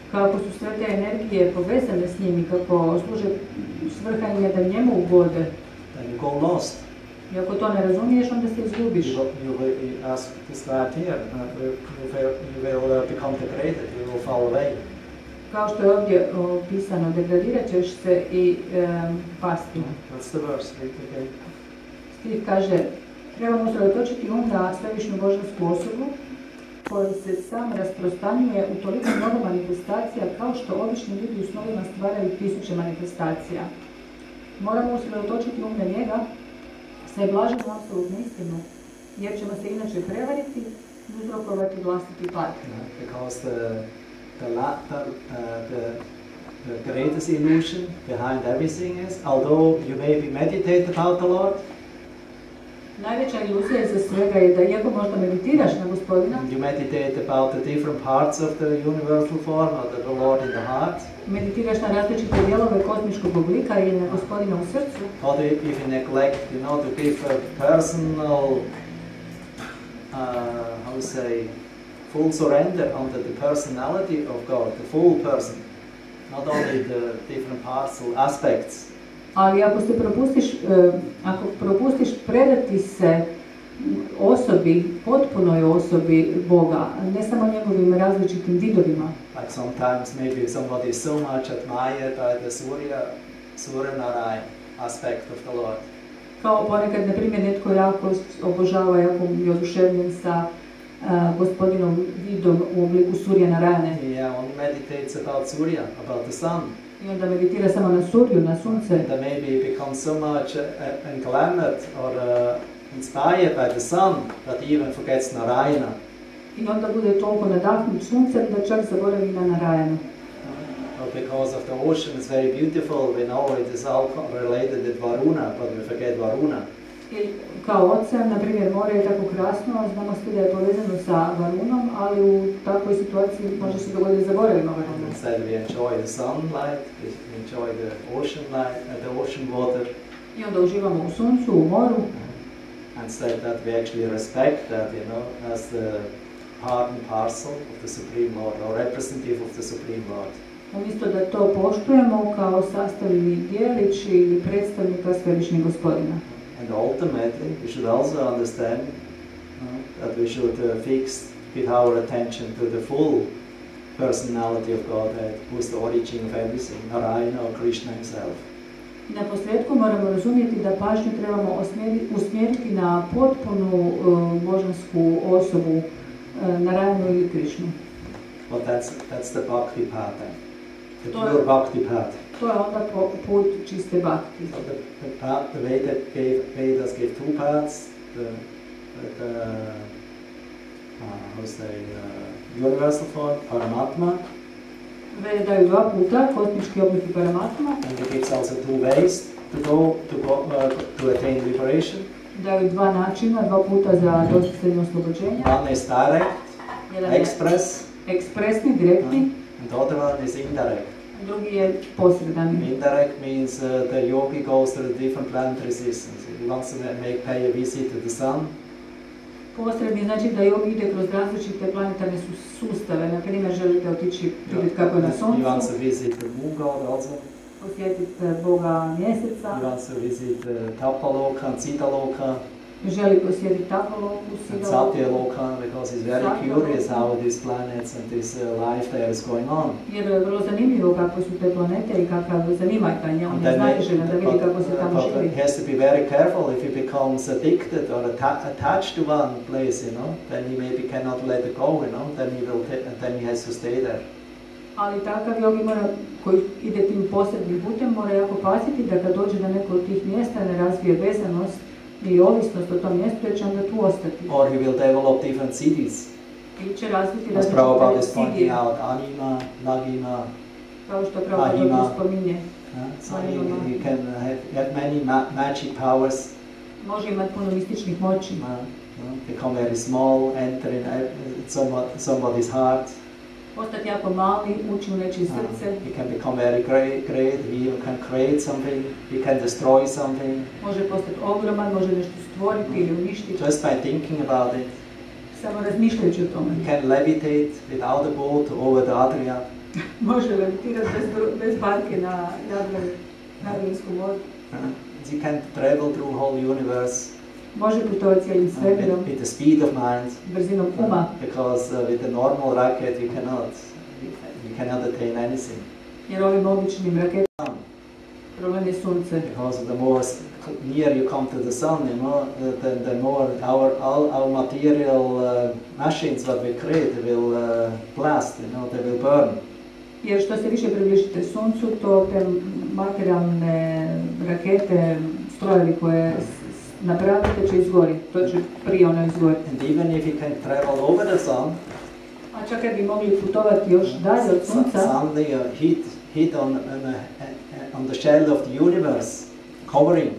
kako su sve te energije povezane s njim i kako služe svrha im je da njemu ugode. then you go lost. I ako to ne razumiješ, onda se izgubiš. You will, you will you ask this right here, uh, you will, you will uh, become degraded, you will fall away. Kao što je ovdje opisano, degradirat ćeš se i um, pasti. What's the verse? Read it again. Stih kaže, trebamo usredotočiti um na svevišnju božansku osobu koji se sam rasprostranjuje u toliko mnogo manifestacija kao što obični ljudi u snovima stvaraju tisuće manifestacija. Moramo usredotočiti um na njega, sve blaženu apsolutnu istinu, jer ćemo se inače prevariti i uzrokovati vlastiti pad. Yeah, because the, the, la, the, uh, the, the greatest illusion behind everything is, although you maybe meditate about the Lord, Najveća iluzija iza svega je da iako možda meditiraš na Gospodina, you meditate about the different parts of the universal form or the, the Lord in the heart, meditiraš na različite dijelove kozmičkog oblika i na Gospodina u srcu, or if you neglect, you know, to give a personal, uh, how to say, full surrender onto the personality of God, the full person, not only the different parts or aspects. ali ako se propustiš, eh, ako propustiš predati se osobi, potpunoj osobi Boga, ne samo njegovim različitim vidovima. Like sometimes maybe somebody is so much admired by the Surya, Surya Narayan aspect of the Lord. Kao ponekad, na primjer, netko jako obožava, jako je oduševljen sa uh, Gospodinom vidom u obliku Surya Narayane. Yeah, only meditates about Surya, about the sun. I onda meditira samo na Surju, na sunce. And then maybe he becomes so much uh, englamored or uh, inspired by the sun that he even forgets Narayana. I onda bude toliko nadahnut suncem da čak zaboravi na Narayanu. But because of the ocean is very beautiful, we know it is all related with Varuna, but we forget Varuna. I kao ocean, na primjer, more je tako krasno, znamo svi da je povezano sa Varunom, ali u takvoj situaciji može se dogoditi da zaboravimo Varunu. Instead we enjoy the sunlight, we enjoy the ocean light, uh, the ocean water. I onda uživamo u suncu, u moru. Instead that we actually respect that, you know, as the part and parcel of the Supreme Lord, or representative of the Supreme Lord. Umjesto da to poštujemo kao sastavni dijelić ili predstavnika Svevišnjeg Gospodina. And ultimately, we should also understand uh, that we should uh, fix, give our attention to the full personality of Godhead, who is the origin of everything, Narayana or Krishna himself. Na posljedku moramo razumjeti da pažnju trebamo usmjeriti na potpunu uh, božansku osobu, uh, Narayanu ili Krishnu. But that's, that's the bhakti path then. The To pure je- bhakti path. To je onda po- put čiste bhakti. So the, the, path, the way that gave, Vedas gave two paths, the, the, the uh, how to say, uh, universal form, Paramatma, Vede daju dva puta, kosmički oblik i Paramatma, and it gives also two ways to go to, go, uh, to attain liberation. daju dva načina, dva puta za dostizanje oslobođenja. One is direct, Jedan je express, ekspresni, direktni, and the other one is indirect. drugi je posredani. Indirect means uh, the yogi goes to the different planetary systems. He wants to make pay a visit to the sun. Posredni znači da yogi ide kroz različite planetarne su- sustave. Na primjer, želite otići vidjeti kako je na He wants suncu, to visit the moon god also. posjetiti Boga He mjeseca, wants to visit uh, Tapaloka and Siddhaloka želi posjetiti Tapaloku, and Siddhaloku, Satyaloka because he's very curious how these planets and this uh, life there is going on. jer je vrlo zanimljivo kako su te planete i kakav zanima ga njemu. And Ne then znate žena da but, vidi kako se uh, tamo but živi. he has to be very careful if he becomes addicted or atta- attached to one place, you know, then he maybe cannot let it go, you know, then he will ta- then he has to stay there. Ali takav yogi mora, koji ide tim posebnim putem, mora jako paziti da kad dođe na neko od tih mjesta ne razvije vezanost ili ovisnost o tom mjestu, jer će onda tu ostati. Or he will develop different cities. Ili će razviti As Prabhupada različite is pointing sidije, out, Anima, Nagima. kao što Prabhupada Mahima. tu spominje. Uh, so he, he can have, have many ma- magic powers, Može imati puno mističnih moći, uh, uh, become very small, enter in uh, somewhat, somebody's heart. postati jako mali, ući u nečije Uh, srce, he can become very great, great. He even can create something. He can destroy something može postati ogroman, može nešto stvoriti ili uništiti, just by thinking about it. samo razmišljajući o tome. He can levitate without a boat over the Adria. Može levitirati bez, br- bez barke na Jadranskom moru. Uh, you can travel through whole universe Može putovati cijelim uh, with, svemirom, with the speed of mind. brzinom uma, Because uh, with a normal rocket you cannot, you cannot attain anything. jer ovim običnim raketama problem je sunce. Because the more s- near you come to the sun, you know, the, the, the more our all our material uh, machines what we create will uh, blast, you know, they will burn. Jer što se više približite suncu, to te materijalne rakete, strojevi koje s- s- napravite će izgoriti. To će prije ono izgoriti. And even if you can travel over the sun, A čak kad bi mogli putovati još dalje od so- sunca, suddenly uh, heat heat on on, a, on the shell of the universe, covering.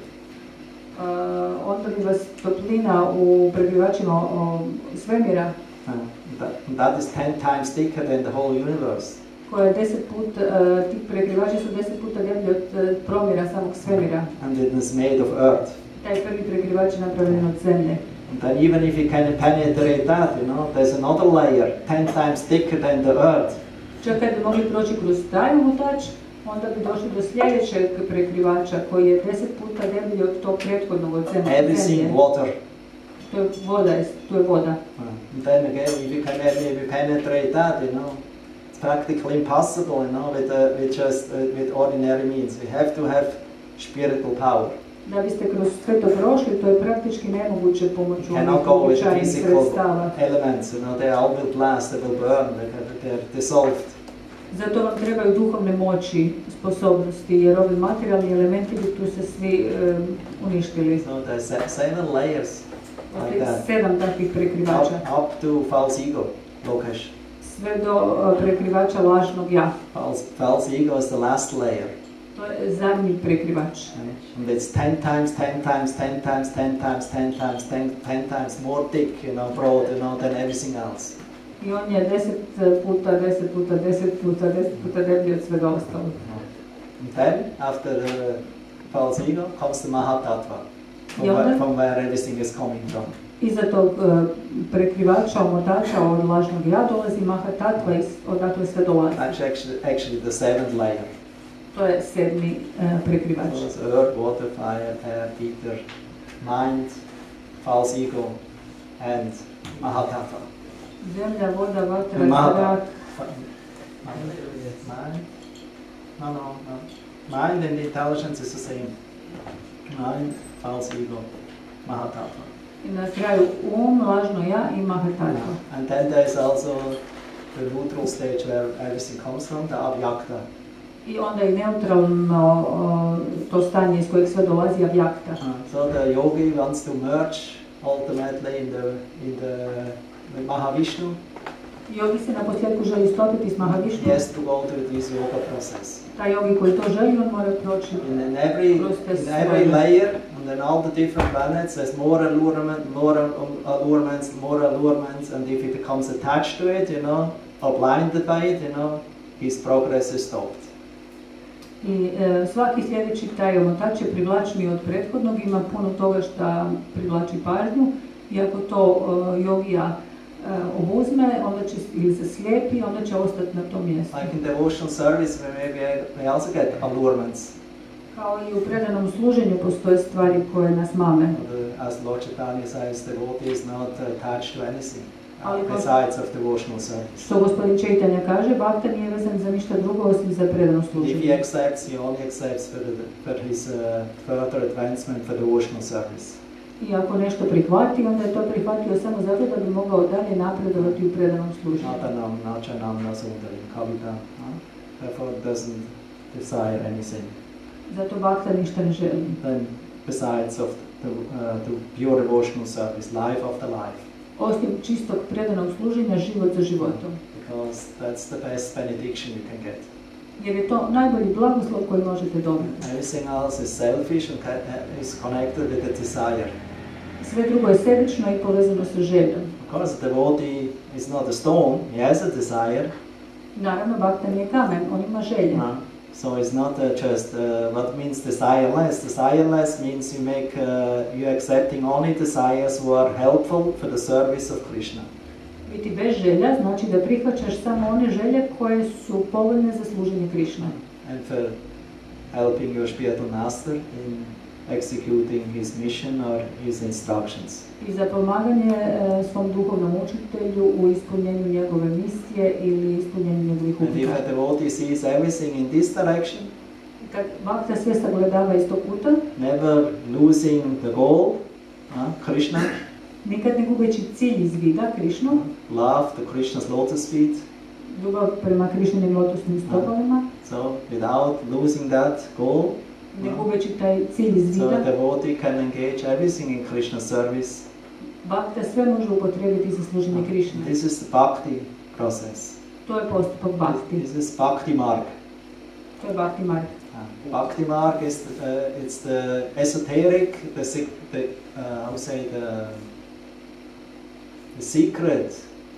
uh, onda bi vas toplina u prekrivačima o, svemira, Uh, that, that is ten times thicker than the whole universe. koja je deset puta, uh, ti prekrivači su deset puta deblji od uh, promjera samog svemira. And it is made of earth. Taj prvi prekrivač je napravljen od zemlje. And then even if you can penetrate that, you know, there's another layer, ten times thicker than the earth. Čak kad bi mogli proći kroz taj omutač, onda bi došli do sljedećeg prekrivača koji je deset puta deblji od tog prethodnog od zemlje. Everything water. To je voda, to je voda. Uh, and then again, if you can maybe penetrate that, you know, it's practically impossible, you know, with, uh, with just uh, with ordinary means. We have to have spiritual power. Da biste kroz sve to prošli, to je praktički nemoguće pomoću You cannot ovih go with the običajnih physical sredstava. elements, you know, they all will blast, they will burn, they- they're dissolved. Zato vam trebaju duhovne moći, sposobnosti, jer ovi materijalni elementi bi tu se svi um, uništili. So there's se- seven layers like Dakle, that, sedam takvih prekrivača, up, up to false ego location. sve do uh, prekrivača lažnog ja. False, false ego is the last layer. To je zadnji prekrivač. And it's ten times, ten times, ten times, ten times, ten times, ten, ten times more thick, you know, broad, you know, than everything else. I on je deset puta, deset puta, deset puta, deset puta deblji od svega ostalog. And then, after the false ego, comes the Mahatattva, from, Yeah, where, then- from where everything is coming from. Iza tog uh, prekrivača, omotača od lažnog ja dolazi Mahatattva, iz- odakle sve dolazi. That's actually, actually the seventh layer. To je sedmi uh, prekrivač. So it's earth, water, fire, air, ether, mind, false ego, and Mahatattva. Zemlja, voda, vatra, Mahata- zrak. Mind? No, no, no. Mind and intelligence is the same. Mind, false ego, Mahatattva. I na kraju um, lažno ja i Mahatattva. And then there's also the neutral stage where everything comes from, the Avyakta. I onda je neutralno o, to stanje iz kojeg sve dolazi avjakta. Uh, so the yogi wants to merge ultimately in the in the, the Mahavishnu. Yogi se na posljedku želi stopiti s Mahavišnom. He has to go through this yoga process. Taj yogi koji to želi, on mora proći. In, in every in every layer, and then all the different planets, there's more allurement, more um, allurements, more allurements, and if he becomes attached to it, you know, or blinded by it, you know, his progress is stopped. I e, svaki sljedeći taj omotač je privlačniji od prethodnog, ima puno toga što privlači pažnju. I ako to e, jogija e, obuzme, onda će, ili se slijepi, onda će ostati na tom mjestu. Like in devotional service, we maybe we also get allurements. Kao i u predanom služenju postoje stvari koje nas mame. The, as Lord Chaitanya says, devotee is not attached to anything Ali uh, kao- besides of devotional service. Što gospodin Chaitanya kaže, bakta nije vezan za ništa drugo osim za predano If he služenje. accepts, he only accepts for, the, for his uh, further advancement for devotional service. I ako nešto prihvati, onda je to prihvatio samo zato da bi mogao dalje napredovati u predanom služenju. Natanam, Nachanam, Nasundari, Kavita, huh? Therefore doesn't desire anything. Zato bakta ništa ne želi. Then besides of the, uh, the pure devotional service, life after life. Osim čistog predanog služenja, život za životom. Because that's the best benediction you can get. Jer je to najbolji blagoslov koji možete dobiti. Everything else is selfish and ca- is connected with the desire. Sve drugo je sebično i povezano sa željom. Of course, the devotee is not a stone, he has a desire. Naravno, bakta nije kamen, on ima želje. Uh, so it's not uh, just uh, what means desireless. Desireless means you make uh, you accepting only desires who are helpful for the service of Krishna. Biti bez želja znači da prihvaćaš samo one želje koje su povoljne za služenje Krišne. And for helping your spiritual master in executing his mission or his instructions. I za pomaganje e, svom duhovnom učitelju u ispunjenju njegove misije ili ispunjenju njegovih And if uputa. a devotee sees everything in this direction, Kad Bhakta sve sagledava iz tog puta, never losing the goal, uh, Krishna, nikad ne gubeći cilj iz vida, Krišnu, love to Krishna's lotus feet, ljubav prema Krišninim lotosnim stopalima, so without losing that goal, ne gubeći taj cilj iz so vida, the devotee can engage everything in Krishna's service. Bhakta sve može upotrijebiti za služenje Krišne. This is the bhakti process. To je postupak Bhakti. This is bhakti marg. To je Bhakti marg. Uh, bhakti marg is the, uh, it's the esoteric, the, sec- the uh, how say the the secret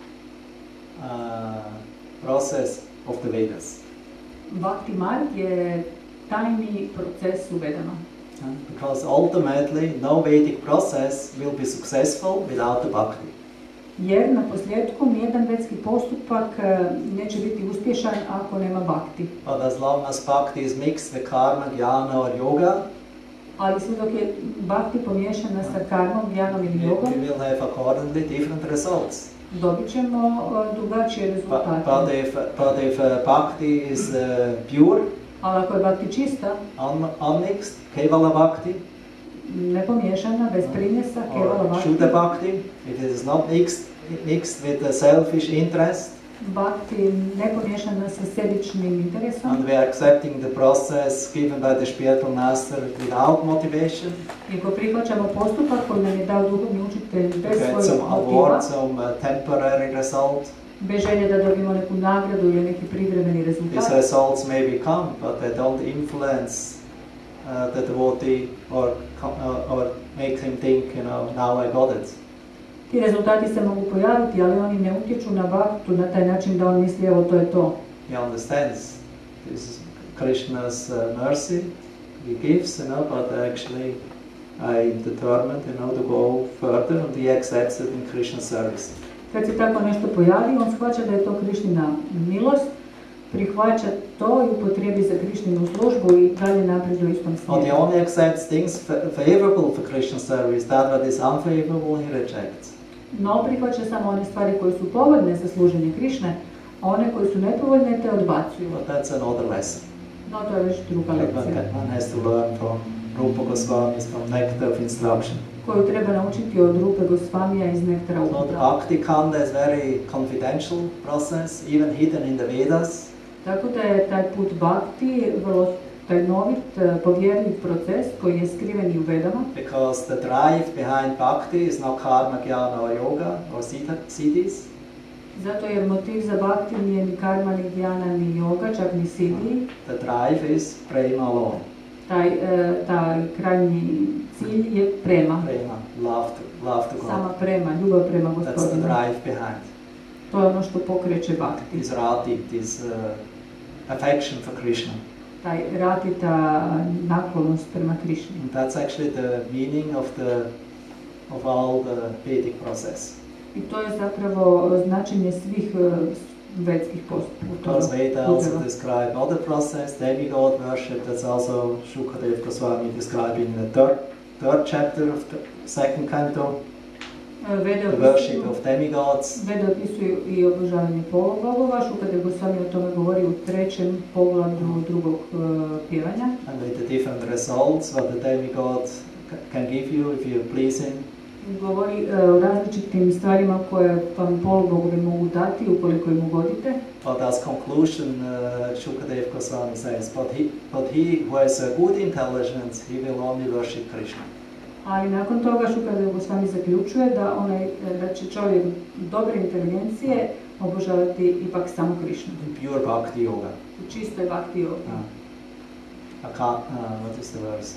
uh, process of the Vedas. Bhakti marg je tajni proces u Vedama. Uh, because ultimately, no Vedic process will be successful without the bhakti. Jer na posljedku nijedan vedski postupak e, neće biti uspješan ako nema Bhakti. But as long as bhakti is mixed with karma, jnana or yoga, Ali sve dok je Bhakti pomiješana sa karmom, gjanom we, ili jogom, we will have accordingly different results. dobit ćemo e, drugačije But, rezultate. but if, but if uh, bhakti is uh, pure, Ali ako je Bhakti čista, un, unmixed, kevala bhakti, nepomiješana, bez primjesa, kevala or Bhakti, shuddha bhakti, if it is not mixed, mixed with the selfish interest, Bhakti nepomiješana sa sebičnim interesom, and we are accepting the process given by the spiritual master without motivation, i ako prihvaćamo postupak koji nam je dao duhovni učitelj to bez get svojeg some motiva, award, some uh, temporary result, bez želje da dobijemo neku nagradu ili neki privremeni these rezultat, results maybe come, but they don't influence uh, the devotee or, co- uh, or make him think, you know, now I got it. ti rezultati se mogu pojaviti, ali oni ne utječu na Bhaktu na taj način da on misli evo to je to. He understands this is Krishna's uh, mercy he gives, you know, but actually I determined, you know, to go further, and he accepts it in Krishna's service. Kad se tako nešto pojavi, on shvaća da je to Krišnina milost, prihvaća to i upotrijebi za Krišninu službu i dalje napreduje u istom But he smjeru. only accepts things fa- favorable for Krishna's service, that what is unfavorable he rejects. No, prihvaća samo one stvari koje su povoljne za služenje Krišne, a one koje su nepovoljne te odbacuju. But that's another lesson. No, to je već druga That one, lekcija can- one has to learn from Rupa Goswami's, from Nectar of Instruction. koju treba naučiti od Rupe Gosvamija iz Nektara So the uputa. Bhakti Kanda is very confidential process, even hidden in the Vedas. Tako da je taj put Bhakti vrlo tajnovit, eh, povjerljiv proces koji je skriven i u Vedama, Because the drive behind bhakti is not karma, jnana or yoga or siddha- siddhis. zato jer motiv za Bhakti nije ni karma, ni dhyana, ni yoga, čak ni siddhi. The drive is prema alone. Taj, eh, taj krajnji cilj je prema, Prema, love to, love to sama God. prema, ljubav prema That's the Gospodinu. drive behind. To je ono što pokreće Bhakti. This rati, this uh, affection for Krishna. Taj ratita naklonost prema Krišni. And that's actually the meaning of the of all the Vedic process. I to je zapravo značenje svih eh, vedskih postupaka. Because Veda also describe other process, demigod worship. That's also Shukadev Goswami describing in the third third chapter of the second canto. Vede The opisuju, worship of demigods. Vede opisuju i obožavanje polubogova, Šukadev Gosvami o tome govori u trećem poglavlju drugog uh, pjevanja. And with the different results what the demigod c- can give you if you please him. Govori uh, o različitim stvarima koje vam polubogovi mogu dati ukoliko im ugodite. But as conclusion, uh, Shukadev Goswami says, but he, but he who has a good intelligence, he will only worship Krishna. Ali nakon toga Šukadev Gosvami zaključuje da, onaj, da će čovjek dobre inteligencije obožavati ipak samo Krišnu. In pure bhakti yoga. U čistoj bhakti yogi. Uh, aka, uh, what is the verse?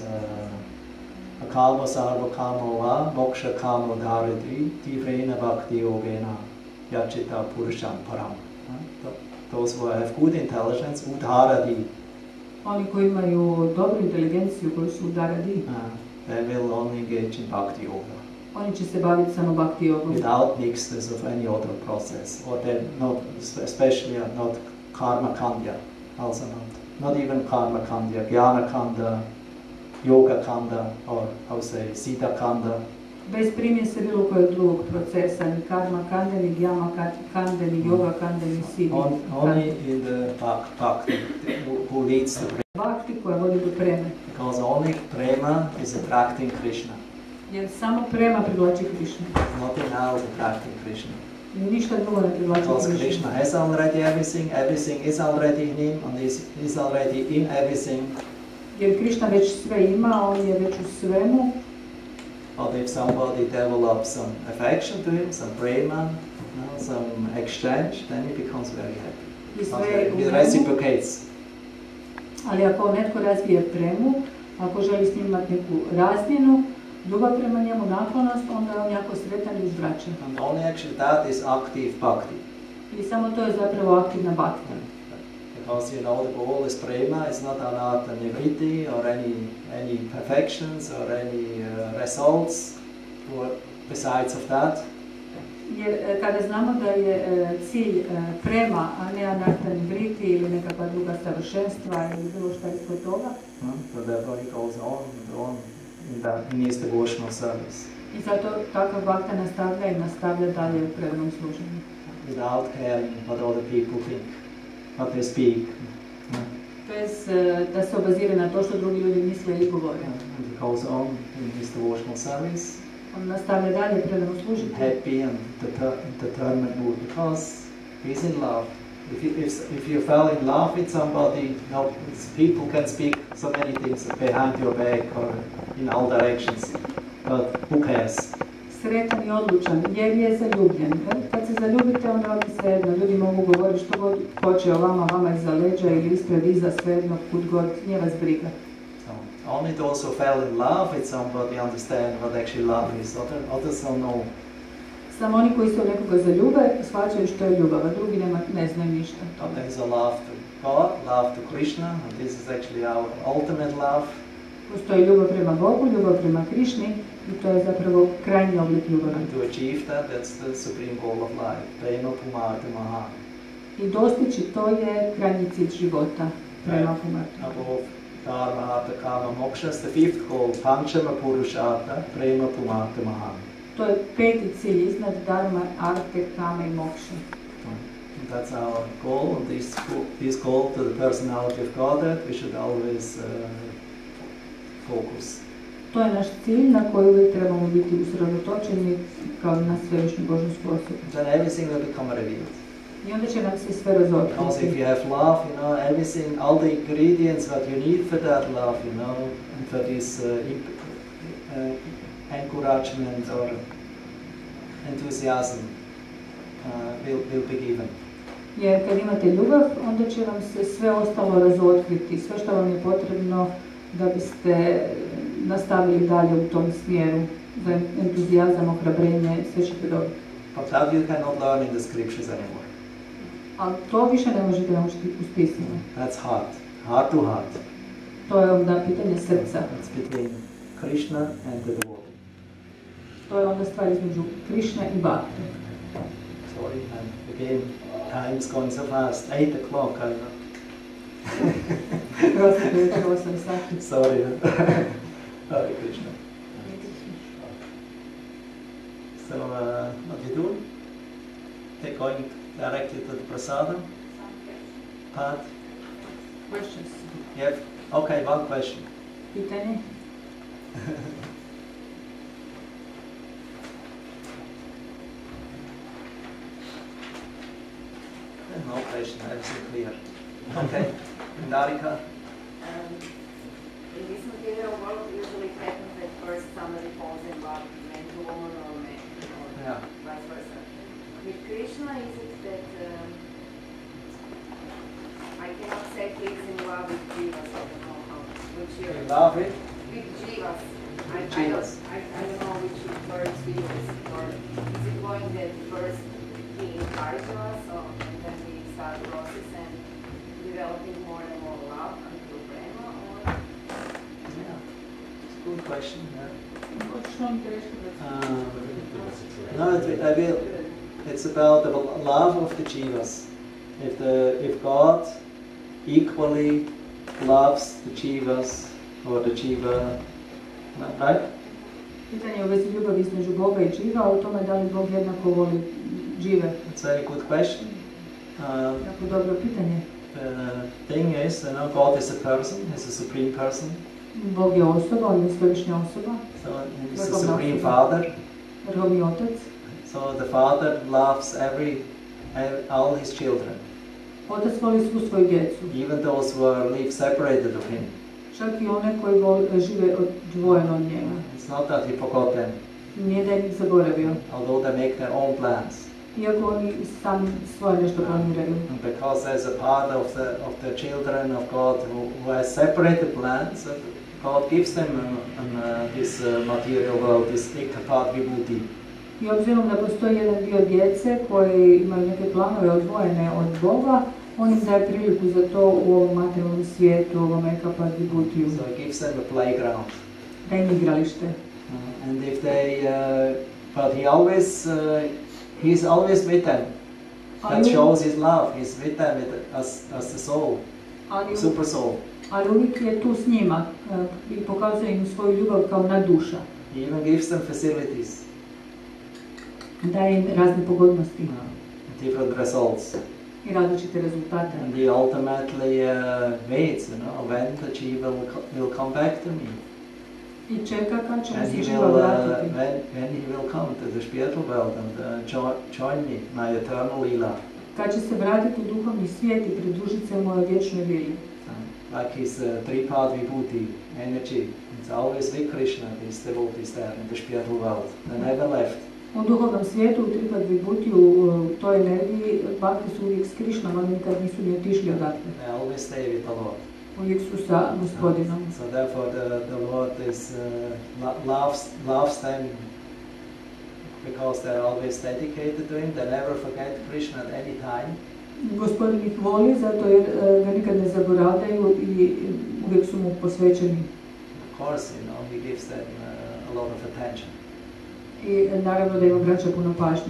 Uh, Akamo sarva kamo va, moksha kamo dharati, tivrena bhakti yogena, yachita purusham param. Uh, th- those who have good intelligence, udharati, Oni koji imaju dobru inteligenciju, koji su udaradi, uh, they will only engage in bhakti yoga. oni će se baviti samo bhakti jogom. Without mixtures of any other process, or they're not, especially not karma kandya, also not, not even karma kandya, jnana kanda, yoga kanda, or how say, siddha kanda. Bez primjese bilo kojeg drugog procesa, ni karma kande, ni gyama kande, ni yoga kande, ni siddhi On, only in the bhakti who, who leads to prema. Bhakti koja vodi do preme. Because only prema is attracting Krishna. Jer samo prema privlači Krishna. Nothing else attracting Krishna. Ništa drugo ne privlači Because Krishna. Krishna has already everything, everything is already in him, and is, is already in everything. Jer Krishna već sve ima, on je već u svemu. But if somebody develops some affection to him, some prema, you know, some exchange, then he becomes very happy. I sve u He njemu. reciprocates. Ali ako netko razvije premu, ako želi s njim imati neku razmjenu, ljubav prema njemu, naklonost, onda je on jako sretan i uzvraćan. And only actually that is active bhakti. I samo to je zapravo aktivna bhakti. Because you know the goal is prema, it's not anata nivriti or any any perfections or any uh, results or besides of that. Jer e, kada znamo da je e, cilj e, prema, a ne anarta nivriti ili nekakva druga savršenstva ili bilo šta ispod toga, Hmm? So therefore he goes on and on in that in his devotional service. i zato takav bhakta nastavlja i nastavlja dalje u predanom služenju. Without caring what other people think, what they speak. Hmm? Bez e, da se obazire na to što drugi ljudi misle ili govore. And he goes on in his devotional service, On nastavlja dalje predano služiti. happy and deter- determined mood, because he's in love. If you, if, if you fell in love with somebody, you know, it's- people can speak so many things behind your back or in all directions, but who cares? Sretan i odlučan, jer je zaljubljen. Kad se zaljubite, onda vam je svejedno. Ljudi mogu govoriti što god hoće o vama, vama iza leđa ili ispred, iza, svejedno, kud god, nije vas briga. So only those who fell in love with somebody understand what actually love is. Other, others don't know. Samo oni koji se u nekoga zaljube, shvaćaju što je ljubav, a drugi nema, ne znaju ništa o But tome. there is a love to God, love to Krishna, and this is actually our ultimate love. Postoji ljubav prema Bogu, ljubav prema Krišni i to je zapravo krajnji oblik ljubavi. And to achieve that, that's the supreme goal of life. Prema Pumarta Maha. I dostići to je krajnji cilj života, prema Pumarta. Above Dharma, Artha, Kama, Moksha is the fifth goal. Panchama Purushartha, Prema Pumarta Maha. To je peti cilj iznad Dharma, Arte, Kame i Mokše. And that's our goal, and this, this goal to the personality of Godhead, we should always uh, focus. To je naš cilj na koji uvijek trebamo biti usredotočeni kao na svevišnju božansku osobu. Then everything will become revealed. I onda će nam se sve Because if razotkriti. you have love, you know, everything, all the ingredients that you need for that love, you know, and for this uh, imp- uh, encouragement or enthusiasm uh, will, will be given. Jer kad imate ljubav, onda će vam se sve ostalo razotkriti, sve što vam je potrebno da biste nastavili dalje u tom smjeru, za entuzijazam, ohrabrenje, sve ćete dobiti. But that you cannot learn in the scriptures anymore. Ali to više ne možete naučiti u spisima. That's heart, heart to heart. To je onda pitanje srca. It's between Krishna and the devotee. To je onda stvar između Krišne i Bhakti. Sorry, and again, time is going so fast. Eight o'clock, I know. Prostite, već je osam sati. Sorry. Hare Krishna. So, uh, what you do? They're going directly to the prasadam. Pat, Questions? you have? Okay, one question. Pitanje? No question, everything clear. Okay, Darika. Um, in this material world, usually it happens that first somebody falls in love, man to woman or man or Yeah. vice versa. With Krishna, is it that um, I cannot say he's in love with Jivas, I don't know how, which You year? love it? With Jivas. I, With I, Jivas. don't, I, I don't know which words we use, or is it going that first he encourages us, or, and then we start the process and developing more and more love until prema, or? Yeah, it's a good question. Yeah. Hoćeš nam teško da Um, no, it, I will. It's about the love of the jivas. If the if God equally loves the jivas or the jiva, right? Pitanje je u vezi ljubavi između Boga i dživa, a u tome da li Bog jednako voli džive. It's a very good question. Um, Jako dobro pitanje. the thing is, you know, God is a person. He's a supreme person. Bog je osoba, on je svevišnja osoba, So he's the supreme Father. vrhovni otac. So the Father loves every, every all his children, Otac voli svu svoju djecu, even those who are live separated of him. čak i one koji vol, žive odvojeno od njega. It's not that he forgot them, Nije da je njih zaboravio, although they make their own plans. iako oni sami svoje nešto planiraju. And because there's a part of the of the children of God who, who has separated plans, uh, God gives them uh, um, uh, this uh, material world, this ekapad vibhuti. I obzirom da postoji jedan dio djece koji imaju neke planove odvojene od Boga, on im daje priliku za to u ovom materijalnom svijetu, u ovom ekapad vibhutiju, So he gives them a playground. da im igralište. Uh, and if they, uh, but he always, uh, he's always with them. That Ali, shows his love. He's with them with, as, as the soul, ali, super soul. ali uvijek je tu s njima eh, i pokazuje im svoju ljubav kao nadduša. He even gives them facilities, Daje im razne pogodnosti uh, different results. i različite rezultate. And he ultimately uh, waits, you know, when the jiva will, co- will come back to me. I čeka kad će mu And se he živa will, uh, vratiti. when, when he will come to the spiritual world and uh, join, join me, my eternal lila. Kad će se vratiti u duhovni svijet i pridružiti se mojoj vječnoj lili. Uh, like his uh, three-part vibhuti energy. It's always with Krishna, these devotees there in the spiritual world. They never left. U duhovnom svijetu, u tripad vibhutiju, u toj energiji, bakti su uvijek s Krišnom, oni nikad nisu ni otišli odatle. They always stay with the Lord. Uvijek su sa gospodinom. So therefore the, the Lord is, uh, lo- loves, loves them because they're always dedicated to him. They never forget Krishna at any time. Gospodin ih voli zato jer e, ga nikad ne zaboravljaju i uvijek su mu posvećeni. Of course, you know, he gives them uh, a lot of attention. I e, naravno da im obraća puno pažnje.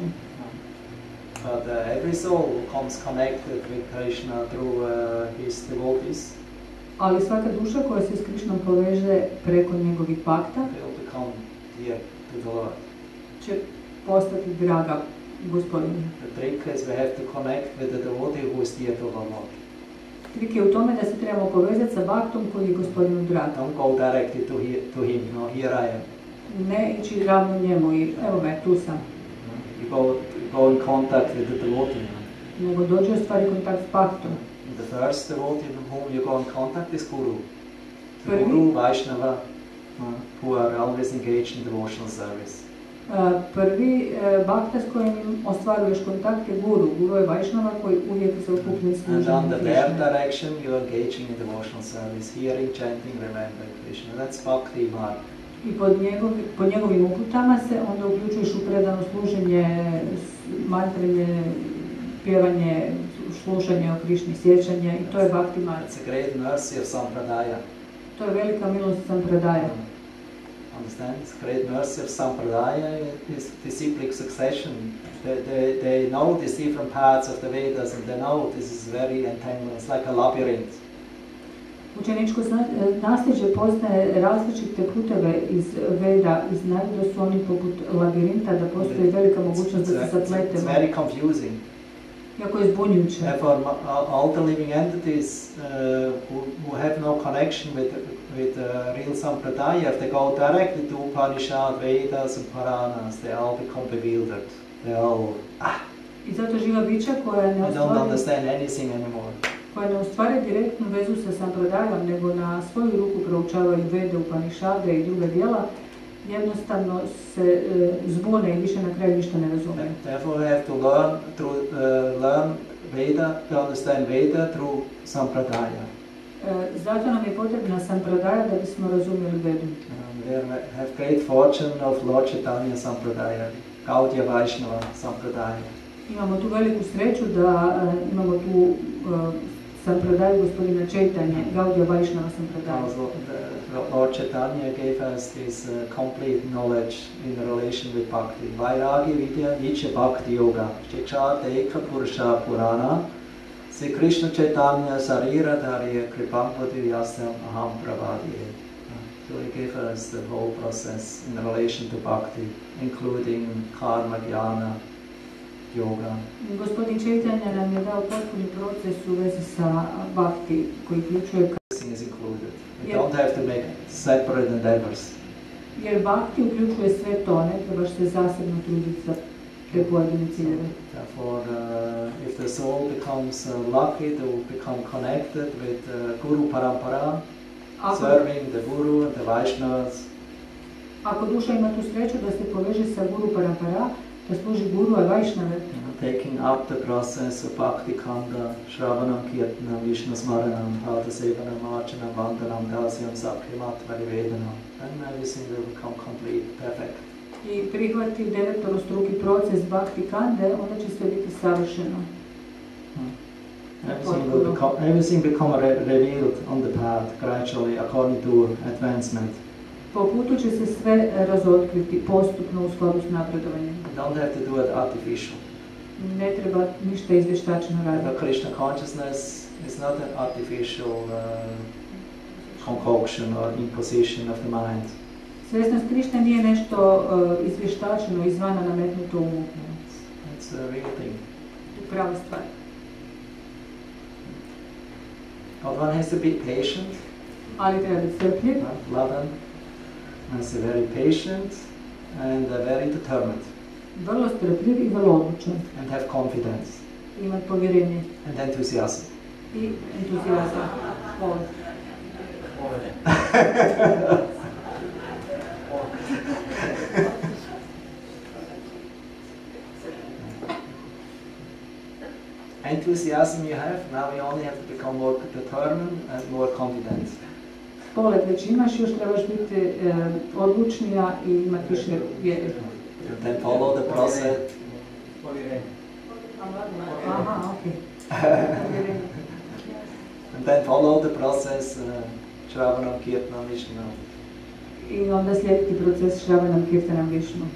But uh, every soul who comes connected with Krishna through uh, his devotees Ali svaka duša koja se s Krišnom poveže preko njegovih pakta will become dear to the Lord. će postati draga gospodinu. The trick is we have to connect with the devotee who is dear to the Lord. Trik je u tome da se trebamo povezati sa baktom koji je gospodinu drag. Don't go directly to, he, to him, you know, here I am. Ne ići ravno njemu i evo me, tu sam. You go, you go in contact with the devotee. You know. Nego dođe u stvari kontakt s baktom. The first devotee with whom you go in contact is Guru. The Prvi? Guru, Vaishnava, uh, who are always engaged in devotional service. Uh, Prvi uh, bakta s kojim ostvaruješ kontakt je guru. Guru je Vajšnava koji uvijek se okupljen And služenjem under their Krišne. direction you are engaging in devotional service, hearing, chanting, remembering Krishna. That's Bhakti Marg. I pod, njegov, pod njegovim uputama se onda uključuješ u predano služenje, s- mantrenje, pjevanje, slušanje o Krišni, sjećanje i to je Bhakti Marg. It's a great mercy of Sampradaya. To je velika milost Sampradaja. Understand? It's great mercy of Sampradaya is disciplic succession. They, they, they know these different parts of the Vedas and they know this is very entangled. It's like a labyrinth. Učeničko zna- nasljeđe poznaje različite puteve iz Veda i znaju da su oni poput labirinta, da postoji velika mogućnost da se It's, it's zapletemo. very confusing. Jako je zbunjujuće. Therefore, ma- all- all the living entities uh, who, who have no connection with, with uh, real Sampradaya, if they go directly to Upanishad, Vedas and Puranas, they all become bewildered. They all, ah, I zato živa bića koja ne they don't ostvari, understand anything anymore. koja ne ostvari direktnu vezu sa Sampradajom, nego na svoju ruku proučavaju Vede, Upanishade i druga djela, jednostavno se e, zbune i više na kraju ništa ne razume. Therefore, we have to learn through uh, learn Veda to understand Veda through Sampradaya. E, zato nam je potrebna Sampradaja da bismo razumjeli Vedu. Um, we have great fortune of Lord Chaitanya Sampradaya, Gaudiya Vaishnava Sampradaya. Imamo tu veliku sreću da e, imamo tu e, Sampradaju gospodina Chaitanya, Gaudiya Vaishnava Sampradaju. Also, the Lord Chaitanya gave us this uh, complete knowledge in relation with Bhakti. Vairagi Vidya Nicha Bhakti Yoga. Shikshate Eka Purusha Purana. Sri Krishna Chaitanya Sarira Dharya Kripampati Vyasam Aham Pravadiye. So he gave us the whole process in relation to Bhakti, including karma, jnana, yoga. Gospodin Chaitanya nam je dao potpuni proces u vezi sa Bhakti, koji uključuje Everything is included. You don't have to make separate endeavors. jer Bhakti uključuje sve to, ne trebaš se zasebno truditi za te pojedine ciljeve. Therefore, uh, if the soul becomes uh, lucky to become connected with uh, Guru Parampara, Ako, serving the Guru and the Vaishnavas, ako duša ima tu sreću da se poveže sa Guru Parampara, da služi Guru i Vaishnave, you know, taking up the process of Bhakti Kanda, Shravanam, Kirtanam, Vishnu Smaranam, Pada Sevanam, Archanam, Vandanam, Dasyam, Sakyamat, Varivedanam, then everything will become complete, perfect. i prihvati devetorostruki proces Bhakti Kande, onda će sve biti savršeno. Hmm. Everything will become, everything become re revealed on the path gradually according to advancement. Po putu će se sve razotkriti postupno u skladu s napredovanjem. You don't have to do it artificial. Ne treba ništa izvještačno The raditi. Krishna consciousness is not an artificial uh, concoction or imposition of the mind. Svjesnost Krišne nije nešto uh, izvještačeno, izvana nametnuto umu. It's, it's a real thing. To prava stvar. But one has to be patient, Ali treba biti strpljiv, uh, Ladan is very patient and uh, very determined, vrlo strpljiv i vrlo odlučan. and have confidence Ima povjerenje and enthusiasm. i entuzijazam. Volim. Enthusiasm you have, now you only have to become more determined and more confident. Pogled već imaš, još trebaš biti e, odlučnija i imati više vjere. And then follow the process. Aha, okej. And then follow the process, uh, Shravanam, Kirtanam, Vishnu. I onda slijediti proces Shravanam, Kirtanam, Višnu.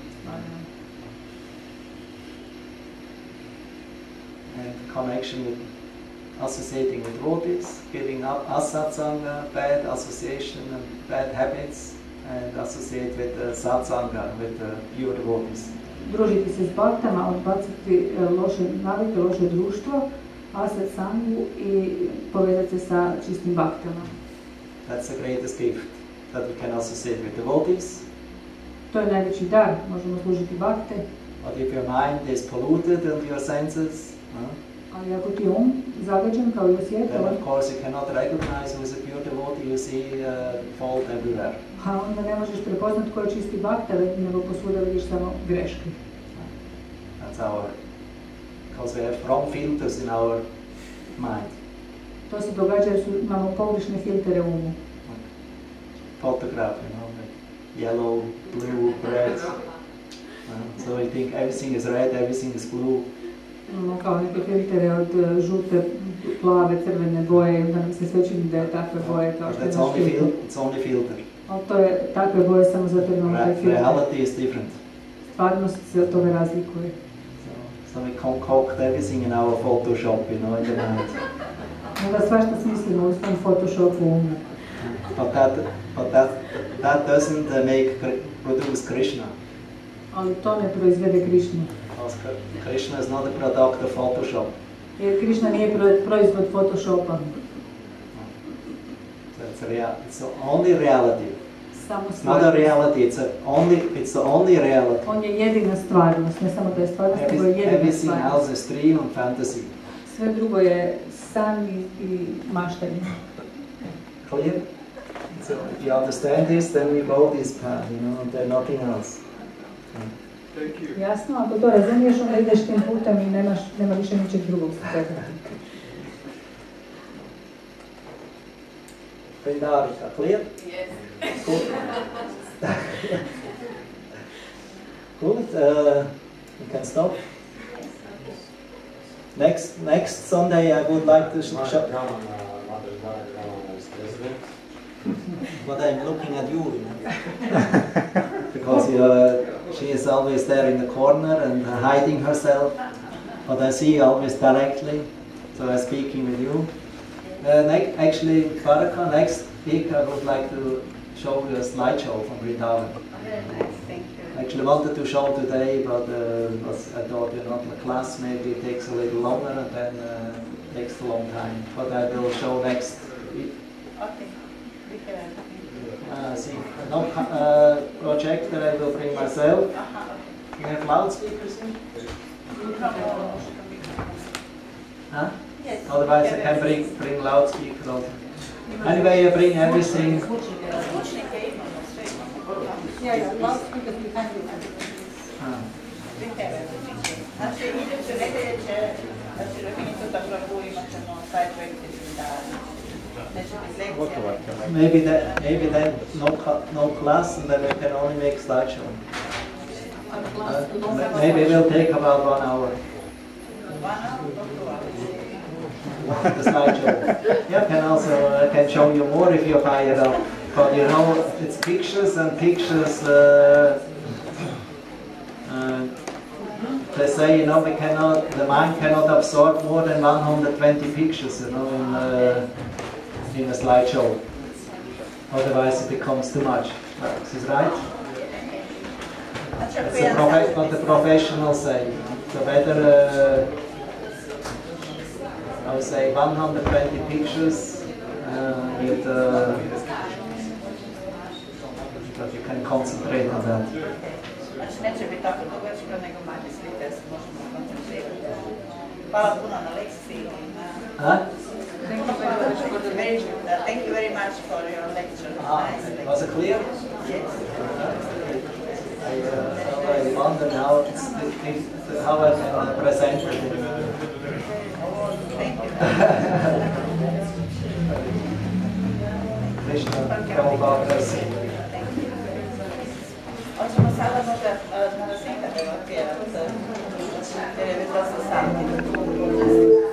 And connection with associating with devotees, giving up asatsanga, bad association and bad habits, and associate with uh, satsanga, with uh, pure devotees. Družiti se s baktama, odbaciti e, loše navike, loše društvo, asat sangu i povezati se sa čistim baktama. That's the greatest gift, that we can associate with devotees. To je najveći dar, možemo služiti bakte, But if your mind is polluted and your senses, uh, ali ako ti je um zagađen kao i then osjetljiv, of course you cannot recognize who is a pure devotee, you see uh, fault everywhere. a onda ne možeš prepoznat ko je čisti bakta, nego posvuda vidiš samo greške. That's our, because we have wrong filters in our mind. To se događa jer su, imamo pogrešne filtere u umu. Photograph, you know, like yellow, blue, red. Uh, so we think everything is red, everything is blue. Imamo kao neke filtere od e, žute, plave, crvene boje, onda nam se sve čini da je takve boje kao što je That's naš only filter. fil it's only filter. Ali to je takve boje samo zato jer imamo taj Re filter. reality is different. Stvarnost se od toga razlikuje. So, so we concoct everything in our Photoshop, you know, in the mind. Onda svašta smislimo u svom Photoshopu umu. But that, but that, that doesn't uh, make produce Krishna. Ali to ne proizvede Krišnu. Because Krishna is not a product of Photoshop. Jer Krišna nije proizvod Photoshopa. So it's, real, it's the only reality. Samo It's not a stvarnost. reality. It's a only. It's the only reality. On je jedina stvarnost, ne samo da je stvarnost, nego je Every, jedina everything stvarnost. else is dream and fantasy. Sve drugo je san i, i maštanje. Clear? So if you understand this, then we go this path. You know, there's nothing else. Jasno, ako to razumiješ, onda ideš tim putem i nemaš, nema više ničeg drugog za tebe. Vrindarika, clear? Yes. Good. Good. Uh, you can stop. Next next Sunday, I would like to show. But I'm looking at you, you know. Because uh, she is always there in the corner and uh, hiding herself. But I see you always directly, so I'm speaking with you. Uh, ne actually, Faraka, next week I would like to show you a slideshow from Vrindavan. Very nice, thank you. Actually wanted to show today, but uh, was, I thought, you know, the class maybe takes a little longer and then uh, takes a long time. But I will show next week. Okay. Uh, see, no uh, projector I will bring myself. You have loudspeakers in? Huh? Yes. Otherwise I can bring, bring loudspeaker also. Anyway, I bring everything. Yeah, yeah, loudspeaker behind you. Ah. Znači, iduće nedelje će, znači, Rohini tu tako imat ćemo side projekte da neće biti lekcija. Maybe that, maybe then no, no class and then we can only make slideshow. Uh, maybe it will take about one hour. The slideshow. Yeah, can also uh, can show you more if you fire it up. But you know, it's pictures and pictures. Uh, uh, they say, you know, we cannot, the mind cannot absorb more than one hundred twenty pictures, you know, in uh, in a slideshow. Otherwise, it becomes too much. Is this right? That's a prof what the professionals say. So better, uh, I would say, one hundred twenty pictures uh, with, uh, that you can concentrate on that. Znači, neće biti tako dugačko, nego manje slike, se možemo koncentrirati. Hvala puno na lekciji. Huh? Thank you very much for the very, uh, thank you very much for your lecture. Ah, Nice lecture. was it clear? Yes. I, uh, I wonder how, it's, if, how I can uh, present it. Thank you. Krishna Prabhupada. Hoćemo sada možda na razinka da otpijevati, jer je dosta sati.